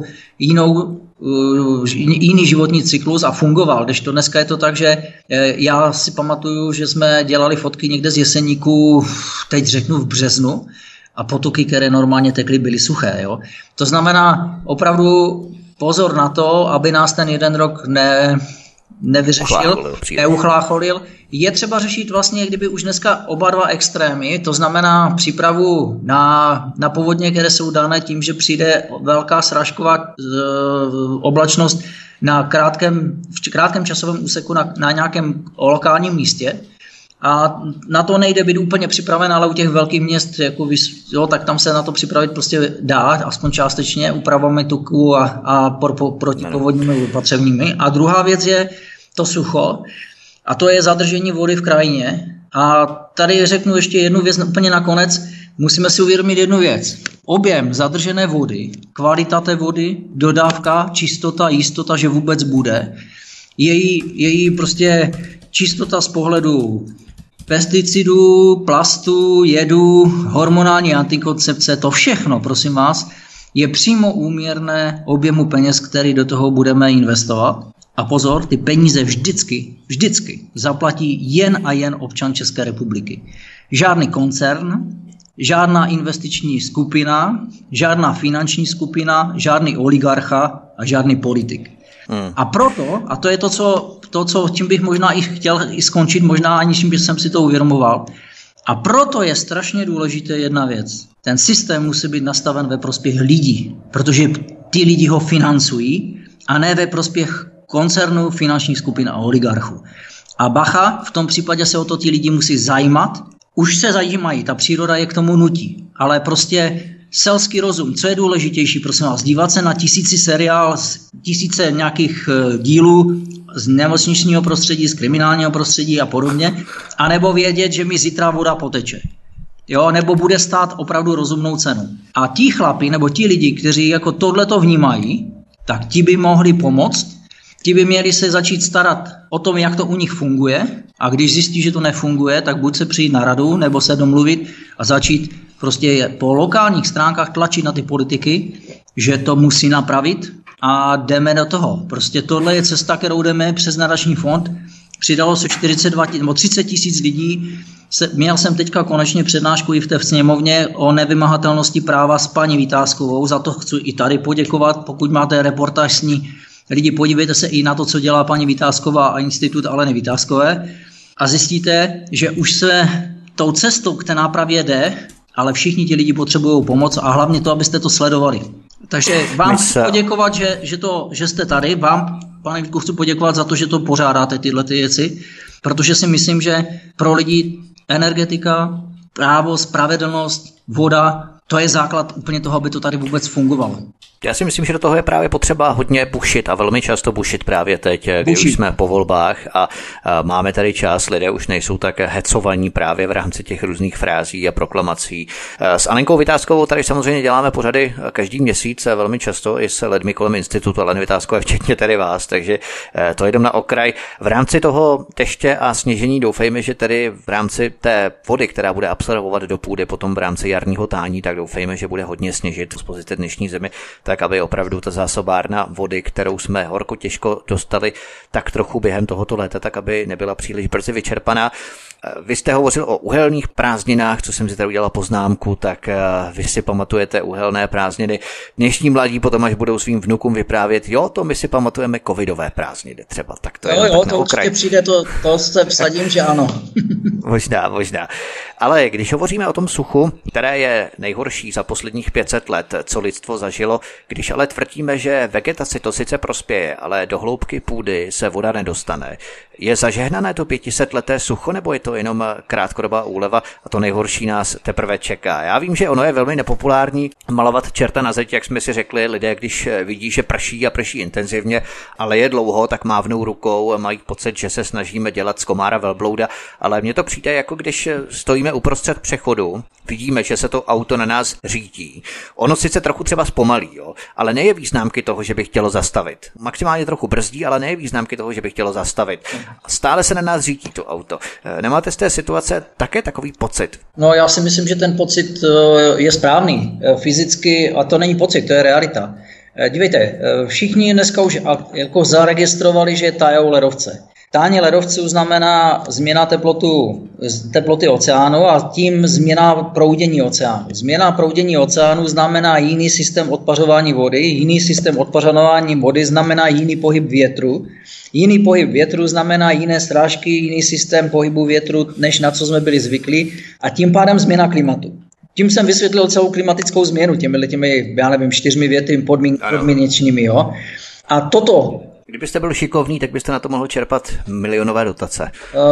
Speaker 2: jiný životní cyklus a fungoval. Kdežto dneska je to tak, že já si pamatuju, že jsme dělali fotky někde z Jeseníku, teď řeknu v březnu, a potoky, které normálně tekly, byly suché. Jo? To znamená opravdu pozor na to, aby nás ten 1 rok nevyřešil, neuchlácholil. Je třeba řešit vlastně, kdyby už dneska oba dva extrémy, to znamená přípravu na povodně, které jsou dané tím, že přijde velká srážková oblačnost v krátkém časovém úseku na nějakém lokálním místě. A na to nejde být úplně připraven, ale u těch velkých měst, tak tam se na to připravit prostě dá, aspoň částečně, úpravami tuku a protipovodními opatřeními. A druhá věc je to sucho, a to je zadržení vody v krajině. A tady řeknu ještě jednu věc úplně nakonec. Musíme si uvědomit jednu věc. Objem zadržené vody, kvalita té vody, dodávka, čistota, jistota, že vůbec bude. Její prostě čistota z pohledu pesticidů, plastů, jedů, hormonální antikoncepce, to všechno, prosím vás, je přímo úměrné objemu peněz, který do toho budeme investovat. A pozor, ty peníze vždycky zaplatí jen a jen občan České republiky. Žádný koncern, žádná investiční skupina, žádná finanční skupina, žádný oligarcha a žádný politik. A proto, a to je to, čím bych možná i chtěl i skončit, možná aniž jsem si to uvědomoval, a proto je strašně důležité jedna věc. Ten systém musí být nastaven ve prospěch lidí, protože ty lidi ho financují a ne ve prospěch koncernů, finančních skupin a oligarchů. A bacha, v tom případě se o to ti lidi musí zajímat už se zajímají, ta příroda je k tomu nutí, ale prostě selský rozum, co je důležitější, prosím vás, dívat se na tisíce nějakých dílů z nemocničního prostředí, z kriminálního prostředí a podobně, anebo vědět, že mi zítra voda poteče. Jo, nebo bude stát opravdu rozumnou cenu. A ti chlapi, nebo ti lidi, kteří jako tohleto vnímají, tak ti by mohli pomoct, ti by měli se začít starat o tom, jak to u nich funguje, a když zjistí, že to nefunguje, tak buď se přijít na radu, nebo se domluvit a začít prostě po lokálních stránkách tlačit na ty politiky, že to musí napravit a jdeme do toho. Prostě tohle je cesta, kterou jdeme přes nadační fond. Přidalo se 30 tisíc lidí. Měl jsem teďka konečně přednášku i v té sněmovně o nevymahatelnosti práva s paní Vitáskovou. Za to chci i tady poděkovat. Pokud máte reportáž s ní, lidi, podívejte se i na to, co dělá paní Vitásková a institut Aleny Vitáskové a zjistíte, že už se tou cestou k té nápravě jde, ale všichni ti lidi potřebují pomoc a hlavně to, abyste to sledovali. Takže vám chci poděkovat, že jste tady. Vám, pane Vítku, chci poděkovat za to, že to pořádáte tyhle ty věci, protože si myslím, že pro lidi energetika, právo, spravedlnost, voda, to je základ úplně toho, aby to tady vůbec fungovalo.
Speaker 1: Já si myslím, že do toho je právě potřeba hodně bušit a velmi často bušit právě teď, když už jsme po volbách a máme tady čas, lidé už nejsou tak hecovaní právě v rámci těch různých frází a proklamací. S Alenkou Vitáskovou tady samozřejmě děláme pořady každý měsíc velmi často i s lidmi kolem institutu Aleny Vitáskové, včetně tady vás, takže to jdem na okraj. V rámci toho deště a sněžení doufejme, že tedy v rámci té vody, která bude absorbovat do půdy potom v rámci jarního tání, tak doufejme, že bude hodně sněžit z pozice dnešní zimy, tak aby opravdu ta zásobárna vody, kterou jsme horko těžko dostali, tak trochu během tohoto léta, tak aby nebyla příliš brzy vyčerpaná. Vy jste hovořil o uhelných prázdninách, co jsem si tady udělal poznámku, tak vy si pamatujete uhelné prázdniny. Dnešní mladí potom, až budou svým vnukům vyprávět, jo, to my si pamatujeme covidové prázdniny třeba. Tak to je
Speaker 2: to určitě přijde, to se vsadím, že ano.
Speaker 1: Možná. Ale když hovoříme o tom suchu, které je nejhorší za posledních 500 let, co lidstvo zažilo, když ale tvrdíme, že vegetaci to sice prospěje, ale do hloubky půdy se voda nedostane, je zažehnané to 500leté sucho, nebo je to jenom krátkodobá úleva a to nejhorší nás teprve čeká? Já vím, že ono je velmi nepopulární malovat čerta na zeď, jak jsme si řekli, lidé, když vidí, že prší a prší intenzivně, ale je dlouho, tak mávnou rukou, mají pocit, že se snažíme dělat z komára velblouda, ale mně to přijde, jako když stojíme uprostřed přechodu, vidíme, že se to auto na nás řítí. Ono sice trochu třeba zpomalí, jo, ale nejeví známky toho, že by chtělo zastavit. Maximálně trochu brzdí, ale nejeví známky toho, že by chtělo zastavit. Stále se na nás řítí to auto. Nemáte z té situace také takový pocit?
Speaker 2: No, já si myslím, že ten pocit je správný. Fyzicky, a to není pocit, to je realita. Dívejte, všichni dneska už jako zaregistrovali, že tajou ledovce. Tání ledovců znamená změna teploty oceánu a tím změna proudění oceánu. Změna proudění oceánu znamená jiný systém odpařování vody, jiný systém odpařování vody znamená jiný pohyb větru. Jiný pohyb větru znamená jiné srážky, jiný systém pohybu větru, než na co jsme byli zvyklí a tím pádem změna klimatu. Tím jsem vysvětlil celou klimatickou změnu těmi já nevím, 4 věty podmínečními. Jo? A toto...
Speaker 1: Kdybyste byl šikovný, tak byste na to mohl čerpat milionové dotace.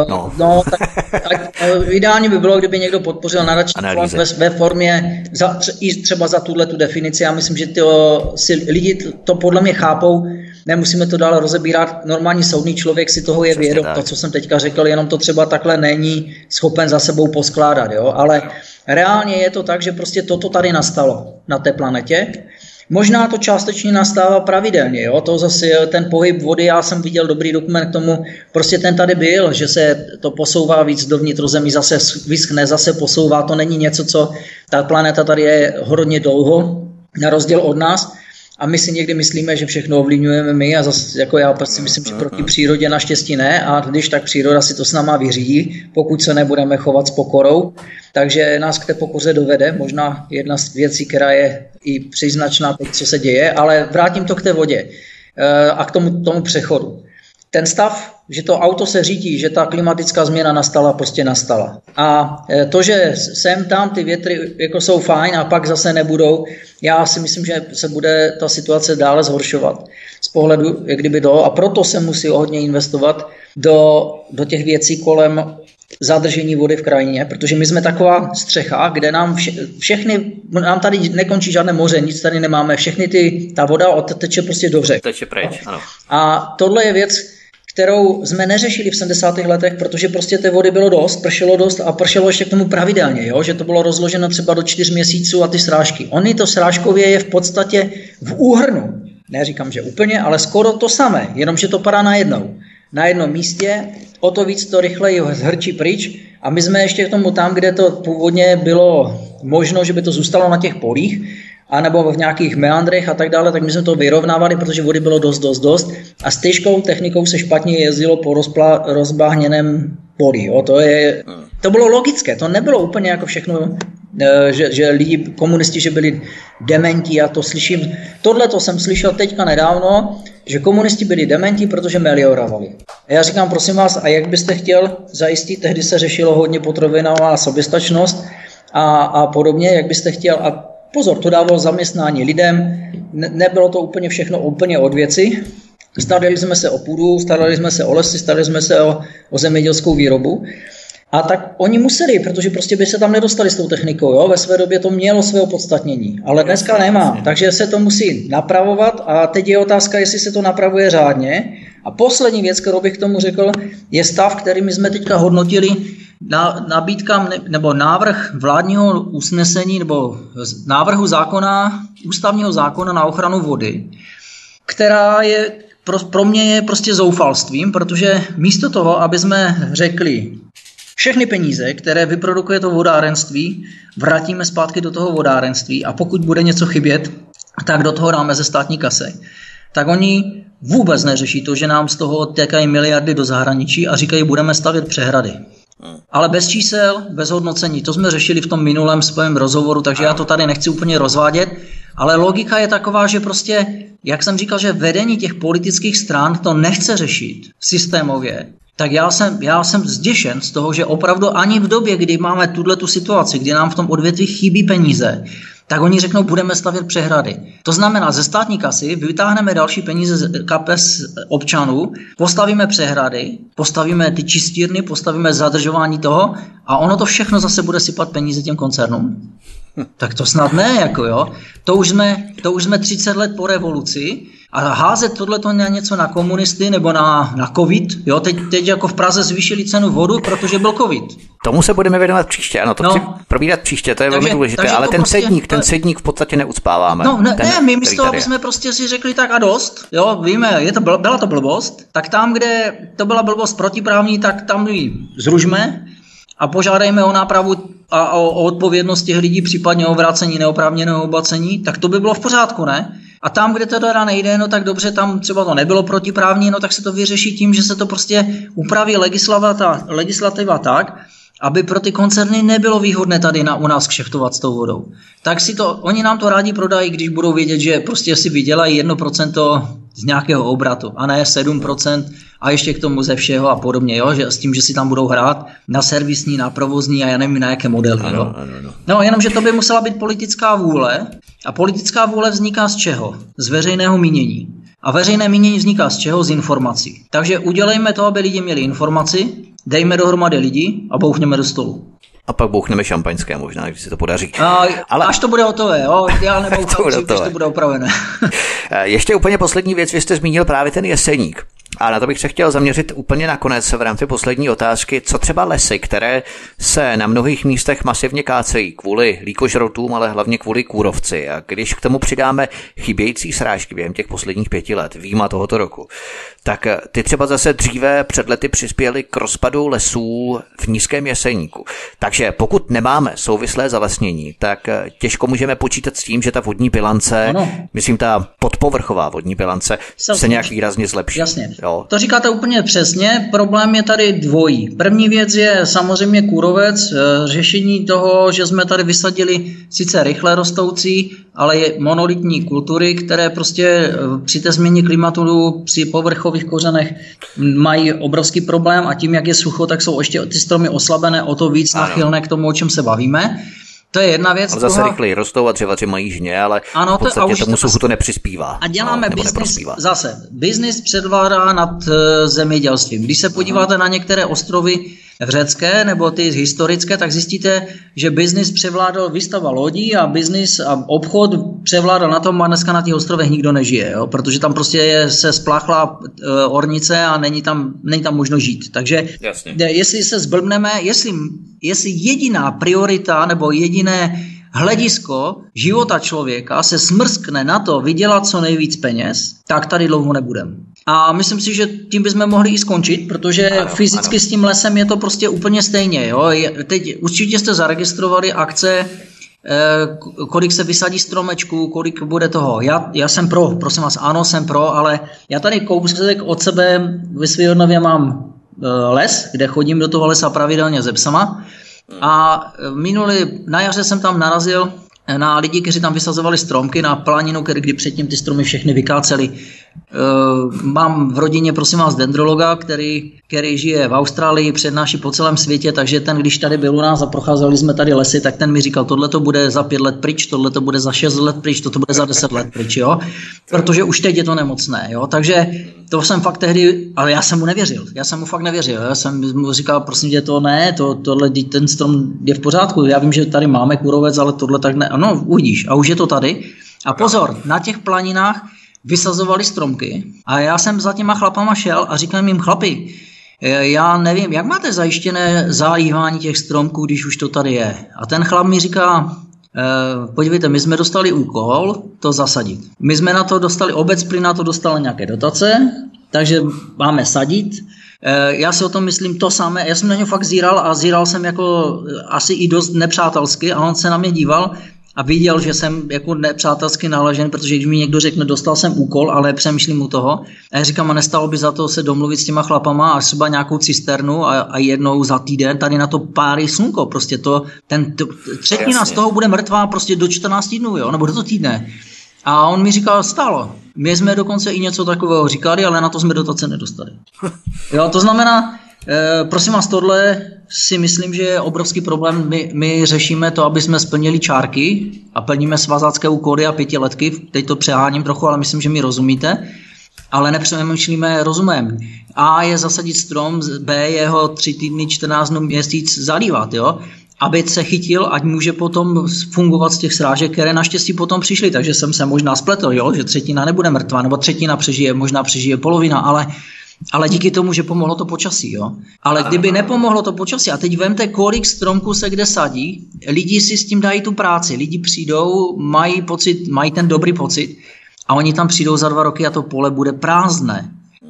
Speaker 2: Tak ideálně by bylo, kdyby někdo podpořil nadační fond ve formě třeba za tuhletu definici. Já myslím, že lidi to podle mě chápou. Nemusíme to dále rozebírat. Normální soudný člověk si toho je vědom. To, co jsem teďka řekl, jenom to třeba takhle není schopen za sebou poskládat. Jo? Ale reálně je to tak, že prostě toto tady nastalo na té planetě. Možná to částečně nastává pravidelně, jo? To zase ten pohyb vody, já jsem viděl dobrý dokument k tomu, prostě ten tady byl, že se to posouvá víc do vnitrozemí, zase vyschne, zase posouvá, to není něco, co ta planeta tady je hodně dlouho, na rozdíl od nás. A my si někdy myslíme, že všechno ovlivňujeme my a zase jako já si myslím, že proti přírodě naštěstí ne a když tak příroda si to s náma vyřídí, pokud se nebudeme chovat s pokorou. Takže nás k té pokoře dovede, možná jedna z věcí, která je i příznačná teď, co se děje, ale vrátím to k té vodě a k tomu přechodu. Ten stav, že to auto se řítí, že ta klimatická změna nastala, prostě nastala. A to, že sem tam ty větry jako jsou fajn a pak zase nebudou, já si myslím, že se bude ta situace dále zhoršovat z pohledu, jak kdyby a proto se musí hodně investovat do těch věcí kolem zadržení vody v krajině, protože my jsme taková střecha, kde nám nám tady nekončí žádné moře, nic tady nemáme, ta voda odteče prostě do řek.
Speaker 1: Teče pryč, ano.
Speaker 2: A tohle je věc, kterou jsme neřešili v 70. letech, protože prostě té vody bylo dost, pršelo dost a pršelo ještě k tomu pravidelně, jo? Že to bylo rozloženo třeba do 4 měsíců a ty srážky. Oni to srážkově je v podstatě v úhrnu. Neříkám, že úplně, ale skoro to samé, jenomže to padá najednou. Na jednom místě, o to víc to rychleji zhrčí pryč a my jsme ještě k tomu tam, kde to původně bylo možno, že by to zůstalo na těch polích, anebo v nějakých meandrech a tak dále, tak my jsme to vyrovnávali, protože vody bylo dost a s těžkou technikou se špatně jezdilo po rozbáhněném poli. Jo. To bylo logické, to nebylo úplně jako všechno, že lidi, komunisti, že byli dementi, já to slyším. Tohle to jsem slyšel teďka nedávno, že komunisti byli dementi, protože meliorovali. A já říkám, prosím vás, a jak byste chtěl zajistit, tehdy se řešilo hodně potravinová soběstačnost a podobně, jak byste chtěl, a pozor, to dávalo zaměstnání lidem, nebylo to úplně všechno úplně od věci. Starali jsme se o půdu, starali jsme se o lesy, starali jsme se o zemědělskou výrobu. A tak oni museli, protože prostě by se tam nedostali s tou technikou. Jo? Ve své době to mělo své opodstatnění, ale dneska nemá. Takže se to musí napravovat a teď je otázka, jestli se to napravuje řádně. A poslední věc, kterou bych k tomu řekl, je stav, který my jsme teďka hodnotili, nabídka nebo návrh vládního usnesení nebo návrhu zákona, ústavního zákona na ochranu vody, která je pro mě je prostě zoufalstvím, protože místo toho, aby jsme řekli, všechny peníze, které vyprodukuje to vodárenství, vrátíme zpátky do toho vodárenství a pokud bude něco chybět, tak do toho dáme ze státní kasy. Tak oni vůbec neřeší to, že nám z toho odtékají miliardy do zahraničí a říkají, budeme stavět přehrady. Ale bez čísel, bez hodnocení. To jsme řešili v tom minulém svém rozhovoru, takže já to tady nechci úplně rozvádět. Ale logika je taková, že prostě, jak jsem říkal, že vedení těch politických stran to nechce řešit systémově. Tak já jsem zděšen z toho, že opravdu ani v době, kdy máme tu situaci, kdy nám v tom odvětví chybí peníze, tak oni řeknou, budeme stavět přehrady. To znamená, ze státní kasy vytáhneme další peníze z kapes občanů, postavíme přehrady, postavíme ty čistírny, postavíme zadržování toho a ono to všechno zase bude sypat peníze těm koncernům. Tak to snad ne, jako jo. To už jsme 30 let po revoluci a házet tohleto na něco na komunisty nebo na covid, jo, teď jako v Praze zvýšili cenu vodu, protože byl covid.
Speaker 1: Tomu se budeme věnovat příště, ano, to chci probírat příště, to je velmi důležité, ale ten sedník v podstatě neucpáváme.
Speaker 2: My místo, aby jsme prostě si řekli tak a dost, jo, víme, byla to blbost, tak tam, kde to byla blbost protiprávní, tak tam ji zružme a požádejme o nápravu a o odpovědnost těch lidí, případně o vrácení neoprávněného oblacení, tak to by bylo v pořádku, ne? A tam, kde to teda nejde, no tak dobře, tam třeba to nebylo protiprávní, no tak se to vyřeší tím, že se to prostě upraví legislativa tak, aby pro ty koncerny nebylo výhodné tady u nás kšeftovat s tou vodou. Tak oni nám to rádi prodají, když budou vědět, že prostě si vydělají 1% z nějakého obratu a ne 7% a ještě k tomu ze všeho a podobně, jo? Že s tím, že si tam budou hrát na servisní, na provozní a já nevím na jaké modely. Ano. No, jenomže to by musela být politická vůle a politická vůle vzniká z čeho? Z veřejného mínění. A veřejné mínění vzniká z čeho? Z informací. Takže udělejme to, aby lidi měli informaci, dejme dohromady lidi a bouchněme do stolu.
Speaker 1: A pak bouchneme šampaňské možná, když se to podaří.
Speaker 2: Ale až to bude hotové, jo? Já nebouchám, když to bude opravené.
Speaker 1: Ještě úplně poslední věc, vy jste zmínil právě ten Jeseník. A na to bych se chtěl zaměřit úplně nakonec v rámci poslední otázky. Co třeba lesy, které se na mnohých místech masivně kácejí kvůli líkožroutům, ale hlavně kvůli kůrovci. A když k tomu přidáme chybějící srážky během těch posledních 5 let, výjima tohoto roku, tak ty třeba zase dříve před lety přispěly k rozpadu lesů v nízkém Jeseníku. Takže pokud nemáme souvislé zalesnění, tak těžko můžeme počítat s tím, že ta vodní bilance, myslím ta podpovrchová vodní bilance, se nějak výrazně zlepší.
Speaker 2: Jasně. Jo. To říkáte úplně přesně, problém je tady dvojí. První věc je samozřejmě kůrovec, řešení toho, že jsme tady vysadili sice rychle rostoucí, ale je monolitní kultury, které prostě při té změně klimatu, při povrchových kořenech mají obrovský problém a tím, jak je sucho, tak jsou ještě ty stromy oslabené, o to víc náchylné k tomu, o čem se bavíme. To je jedna věc.
Speaker 1: Ale zase rychleji rostou a dřevaři mají žně, ale v podstatě tomu suchu to nepřispívá.
Speaker 2: A děláme biznis předvládá nad zemědělstvím. Když se podíváte na některé ostrovy, řecké nebo ty historické, tak zjistíte, že biznis převládal výstava lodí a biznis a obchod převládal na tom a dneska na těch ostrovech nikdo nežije, jo? Protože tam prostě se spláchla ornice a není tam možno žít. Takže jestli se zblbneme, jestli jediná priorita nebo jediné hledisko života člověka se smrskne na to vydělat co nejvíc peněz, tak tady dlouho nebudeme. A myslím si, že tím bychom mohli i skončit, protože fyzicky s tím lesem je to prostě úplně stejně. Jo? Teď určitě jste zaregistrovali akce, kolik se vysadí stromečků, kolik bude toho. Já jsem pro, prosím vás, ano, jsem pro, ale já tady kousek od sebe ve Svěvodnově mám les, kde chodím do toho lesa pravidelně se psama. A na jaře jsem tam narazil na lidi, kteří tam vysazovali stromky na planinu, kdy předtím ty stromy všechny vykáceli. Mám v rodině, prosím vás, dendrologa, který žije v Austrálii, přednáší po celém světě, takže ten, když tady byl u nás a procházeli jsme tady lesy, tak ten mi říkal, tohle to bude za 5 let pryč, tohle to bude za 6 let pryč, toto bude za 10 let pryč, jo? Protože už teď je to nemocné, jo? Takže to jsem fakt tehdy, ale já jsem mu fakt nevěřil, já jsem mu říkal, prosím tě, to ne, tohle, ten strom je v pořádku, já vím, že tady máme kůrovec, ale tohle tak ne, no uvidíš, a už je to tady. A pozor, na těch planinách vysazovali stromky a já jsem za těma chlapama šel a říkám jim, chlapi, já nevím, jak máte zajištěné zalívání těch stromků, když už to tady je. A ten chlap mi říká, podívejte, my jsme dostali úkol to zasadit. My jsme na to dostali, obec Plyn na to dostala nějaké dotace, takže máme sadit. Já si o tom myslím to samé, já jsem na něj fakt zíral a zíral jsem jako asi i dost nepřátelsky a on se na mě díval a viděl, že jsem jako nepřátelsky nalažen, protože když mi někdo řekne, dostal jsem úkol, ale přemýšlím u toho. A já říkám, a nestalo by za to se domluvit s těma chlapama a třeba nějakou cisternu a jednou za týden tady na to pálí slunko. Prostě třetina z toho bude mrtvá prostě do 14 dnů, jo, nebo do týdne. A on mi říkal, stálo. My jsme dokonce i něco takového říkali, ale na to jsme dotace nedostali. Jo, to znamená, prosím vás, tohle si myslím, že je obrovský problém. My řešíme to, aby jsme splnili čárky a plníme svazácké úkoly a 5letky. Teď to přeháním trochu, ale myslím, že mi rozumíte. Ale nepřemýšlíme rozumem. A je zasadit strom, B je ho 3 týdny, 14 dnů, měsíc zalívat, jo? Aby se chytil, ať může potom fungovat z těch srážek, které naštěstí potom přišly. Takže jsem se možná spletl, jo? Že třetina nebude mrtvá, nebo třetina přežije, možná přežije polovina, ale díky tomu, že pomohlo to počasí. Jo? Ale kdyby nepomohlo to počasí, a teď vemte, kolik stromků se kde sadí, lidi si s tím dají tu práci, lidi přijdou, mají ten dobrý pocit a oni tam přijdou za 2 roky a to pole bude prázdné.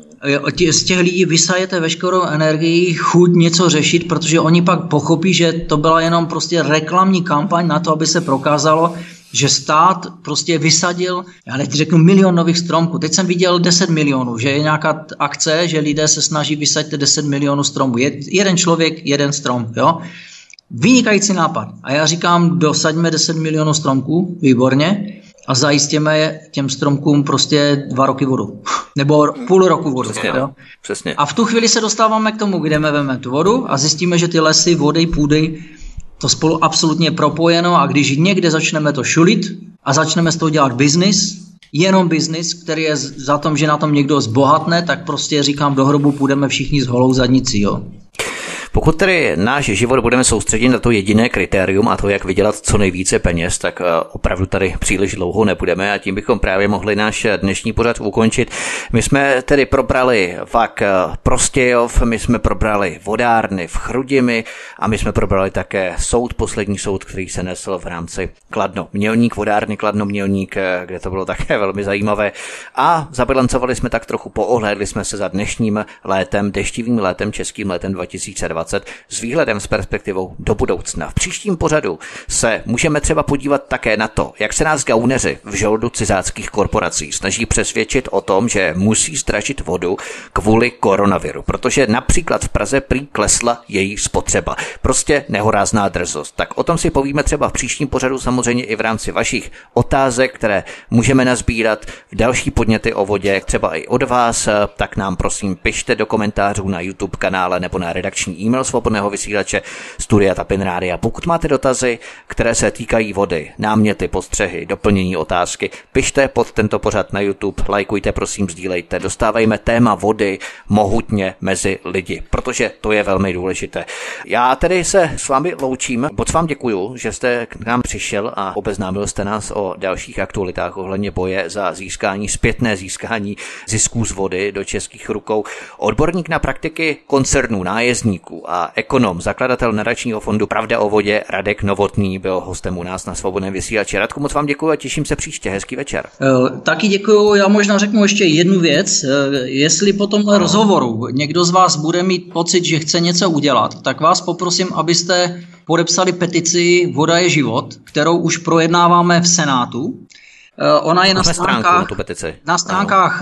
Speaker 2: Z těch lidí vysajete veškerou energii, chuť něco řešit, protože oni pak pochopí, že to byla jenom prostě reklamní kampaň na to, aby se prokázalo, že stát prostě vysadil, já teď řeknu 1 milion nových stromků. Teď jsem viděl 10 milionů, že je nějaká akce, že lidé se snaží vysadit 10 milionů stromů. Jeden člověk, jeden strom, jo? Vynikající nápad. A já říkám, dosaďme 10 milionů stromků, výborně, a zajistěme těm stromkům prostě 2 roky vodu. Nebo půl roku vodu.
Speaker 1: Přesně,
Speaker 2: jo?
Speaker 1: Přesně.
Speaker 2: A v tu chvíli se dostáváme k tomu, kde vezmeme tu vodu a zjistíme, že ty lesy, vody, půdy, to spolu absolutně propojeno a když někde začneme to šulit a začneme z toho dělat biznis, jenom biznis, který je za tom, že na tom někdo zbohatne, tak prostě říkám, do hrobu půjdeme všichni s holou zadnicí, jo.
Speaker 1: Pokud tedy náš život budeme soustředit na to jediné kritérium a to, jak vydělat co nejvíce peněz, tak opravdu tady příliš dlouho nebudeme a tím bychom právě mohli náš dnešní pořad ukončit. My jsme tedy probrali VAK Prostějov, my jsme probrali vodárny v Chrudimi a my jsme probrali také poslední soud, který se nesl v rámci Kladno-Mělník, vodárny Kladno-Mělník, kde to bylo také velmi zajímavé a zabilancovali jsme tak trochu, poohlédli jsme se za dnešním létem, deštivým létem, českým létem 2020 s výhledem s perspektivou do budoucna. V příštím pořadu se můžeme třeba podívat také na to, jak se nás gauneři v žoldu cizáckých korporací snaží přesvědčit o tom, že musí zdražit vodu kvůli koronaviru, protože například v Praze prý klesla její spotřeba. Prostě nehorázná drzost. Tak o tom si povíme třeba v příštím pořadu, samozřejmě i v rámci vašich otázek, které můžeme nazbírat, další podněty o vodě, třeba i od vás, tak nám prosím pište do komentářů na YouTube kanále nebo na redakční e-mail e-mail Svobodného vysílače Studia Tapin Rádia. Pokud máte dotazy, které se týkají vody, náměty, postřehy, doplnění otázky, pište pod tento pořad na YouTube, lajkujte, prosím, sdílejte, dostávejme téma vody mohutně mezi lidi, protože to je velmi důležité. Já tedy se s vámi loučím, moc vám děkuju, že jste k nám přišel a obeznámil jste nás o dalších aktualitách ohledně boje za zpětné získání zisků z vody do českých rukou. Odborník na praktiky koncernů, nájezdníků a ekonom, zakladatel nadačního fondu Pravda o vodě Radek Novotný byl hostem u nás na Svobodném vysílači. Radku, moc vám děkuju a těším se příště. Hezký večer.
Speaker 2: Taky děkuju. Já možná řeknu ještě jednu věc. Jestli po tomhle rozhovoru někdo z vás bude mít pocit, že chce něco udělat, tak vás poprosím, abyste podepsali petici Voda je život, kterou už projednáváme v Senátu. Ona je na stránkách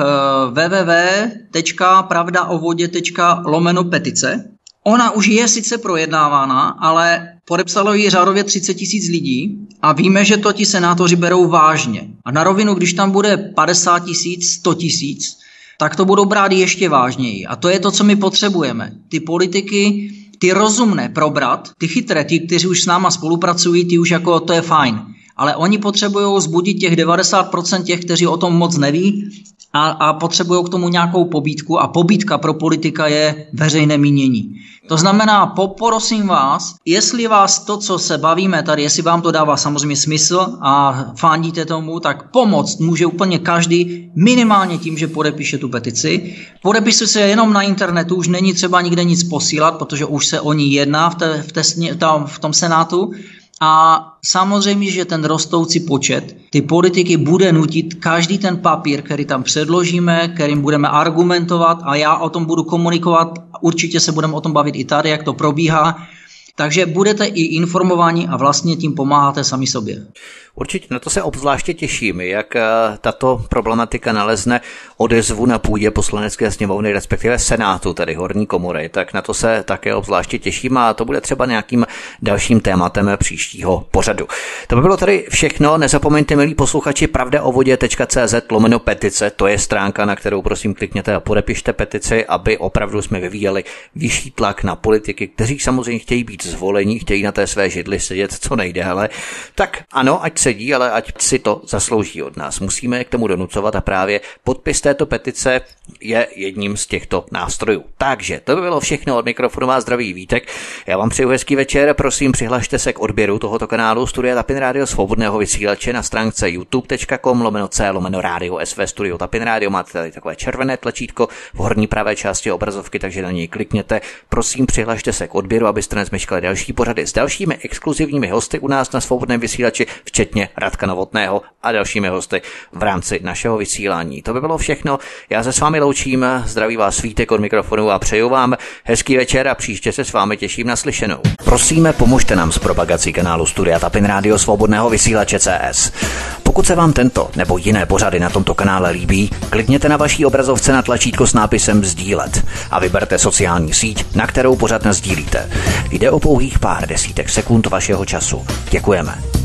Speaker 2: www.pravdaovodě.lomeno-petice. Ona už je sice projednávána, ale podepsalo ji řádově 30 000 lidí a víme, že to ti senátoři berou vážně. A na rovinu, když tam bude 50 000, 100 000, tak to budou brát ještě vážněji. A to je to, co my potřebujeme. Ty politiky, ty rozumné probrat, ty chytré, ty, kteří už s náma spolupracují, ty už jako to je fajn. Ale oni potřebují vzbudit těch 90% těch, kteří o tom moc neví a potřebují k tomu nějakou pobídku a pobídka pro politika je veřejné mínění. To znamená, poprosím vás, jestli vás to, co se bavíme tady, jestli vám to dává samozřejmě smysl a fandíte tomu, tak pomoct může úplně každý, minimálně tím, že podepíše tu petici. Podepisuj se jenom na internetu, už není třeba nikde nic posílat, protože už se o ní jedná v tom Senátu. A samozřejmě, že ten rostoucí počet ty politiky bude nutit každý ten papír, který tam předložíme, kterým budeme argumentovat a já o tom budu komunikovat, určitě se budeme o tom bavit i tady, jak to probíhá. Takže budete i informováni a vlastně tím pomáháte sami sobě.
Speaker 1: Určitě, na to se obzvláště těším, jak tato problematika nalezne odezvu na půdě Poslanecké sněmovny, respektive Senátu, tedy horní komory, tak na to se také obzvláště těším a to bude třeba nějakým dalším tématem příštího pořadu. To by bylo tady všechno, nezapomeňte, milí posluchači, pravdaovodě.cz/petice, to je stránka, na kterou prosím klikněte a podepište petici, aby opravdu jsme vyvíjeli vyšší tlak na politiky, kteří samozřejmě chtějí být zvolení, chtějí na té své židli sedět co nejdéle. Tak ano, ať sedí, ale ať si to zaslouží od nás. Musíme je k tomu donucovat a právě podpis této petice je jedním z těchto nástrojů. Takže to by bylo všechno, od mikrofonu vás zdraví Vítek. Já vám přeju hezký večer, prosím přihlašte se k odběru tohoto kanálu Studia Tapin Rádio Svobodného vysílače na stránce youtube.com/radio SV Studio Tapin Rádio. Máte tady takové červené tlačítko v horní pravé části obrazovky, takže na něj klikněte. Prosím přihlašte se k odběru, abyste nezmeškali další pořady s dalšími exkluzivními hosty u nás na Svobodném vysílači, včetně Radka Novotného a dalšími hosty v rámci našeho vysílání. To by bylo všechno. Já se s vámi loučím, zdraví vás Vítek od mikrofonu a přeju vám hezký večer a příště se s vámi těším na slyšenou. Prosíme, pomožte nám s propagací kanálu Studia Tapin Rádio Svobodného vysílače CS. Pokud se vám tento nebo jiné pořady na tomto kanále líbí, klikněte na vaší obrazovce na tlačítko s nápisem sdílet a vyberte sociální síť, na kterou pořad nasdílíte. Jde o pouhých pár desítek sekund vašeho času. Děkujeme.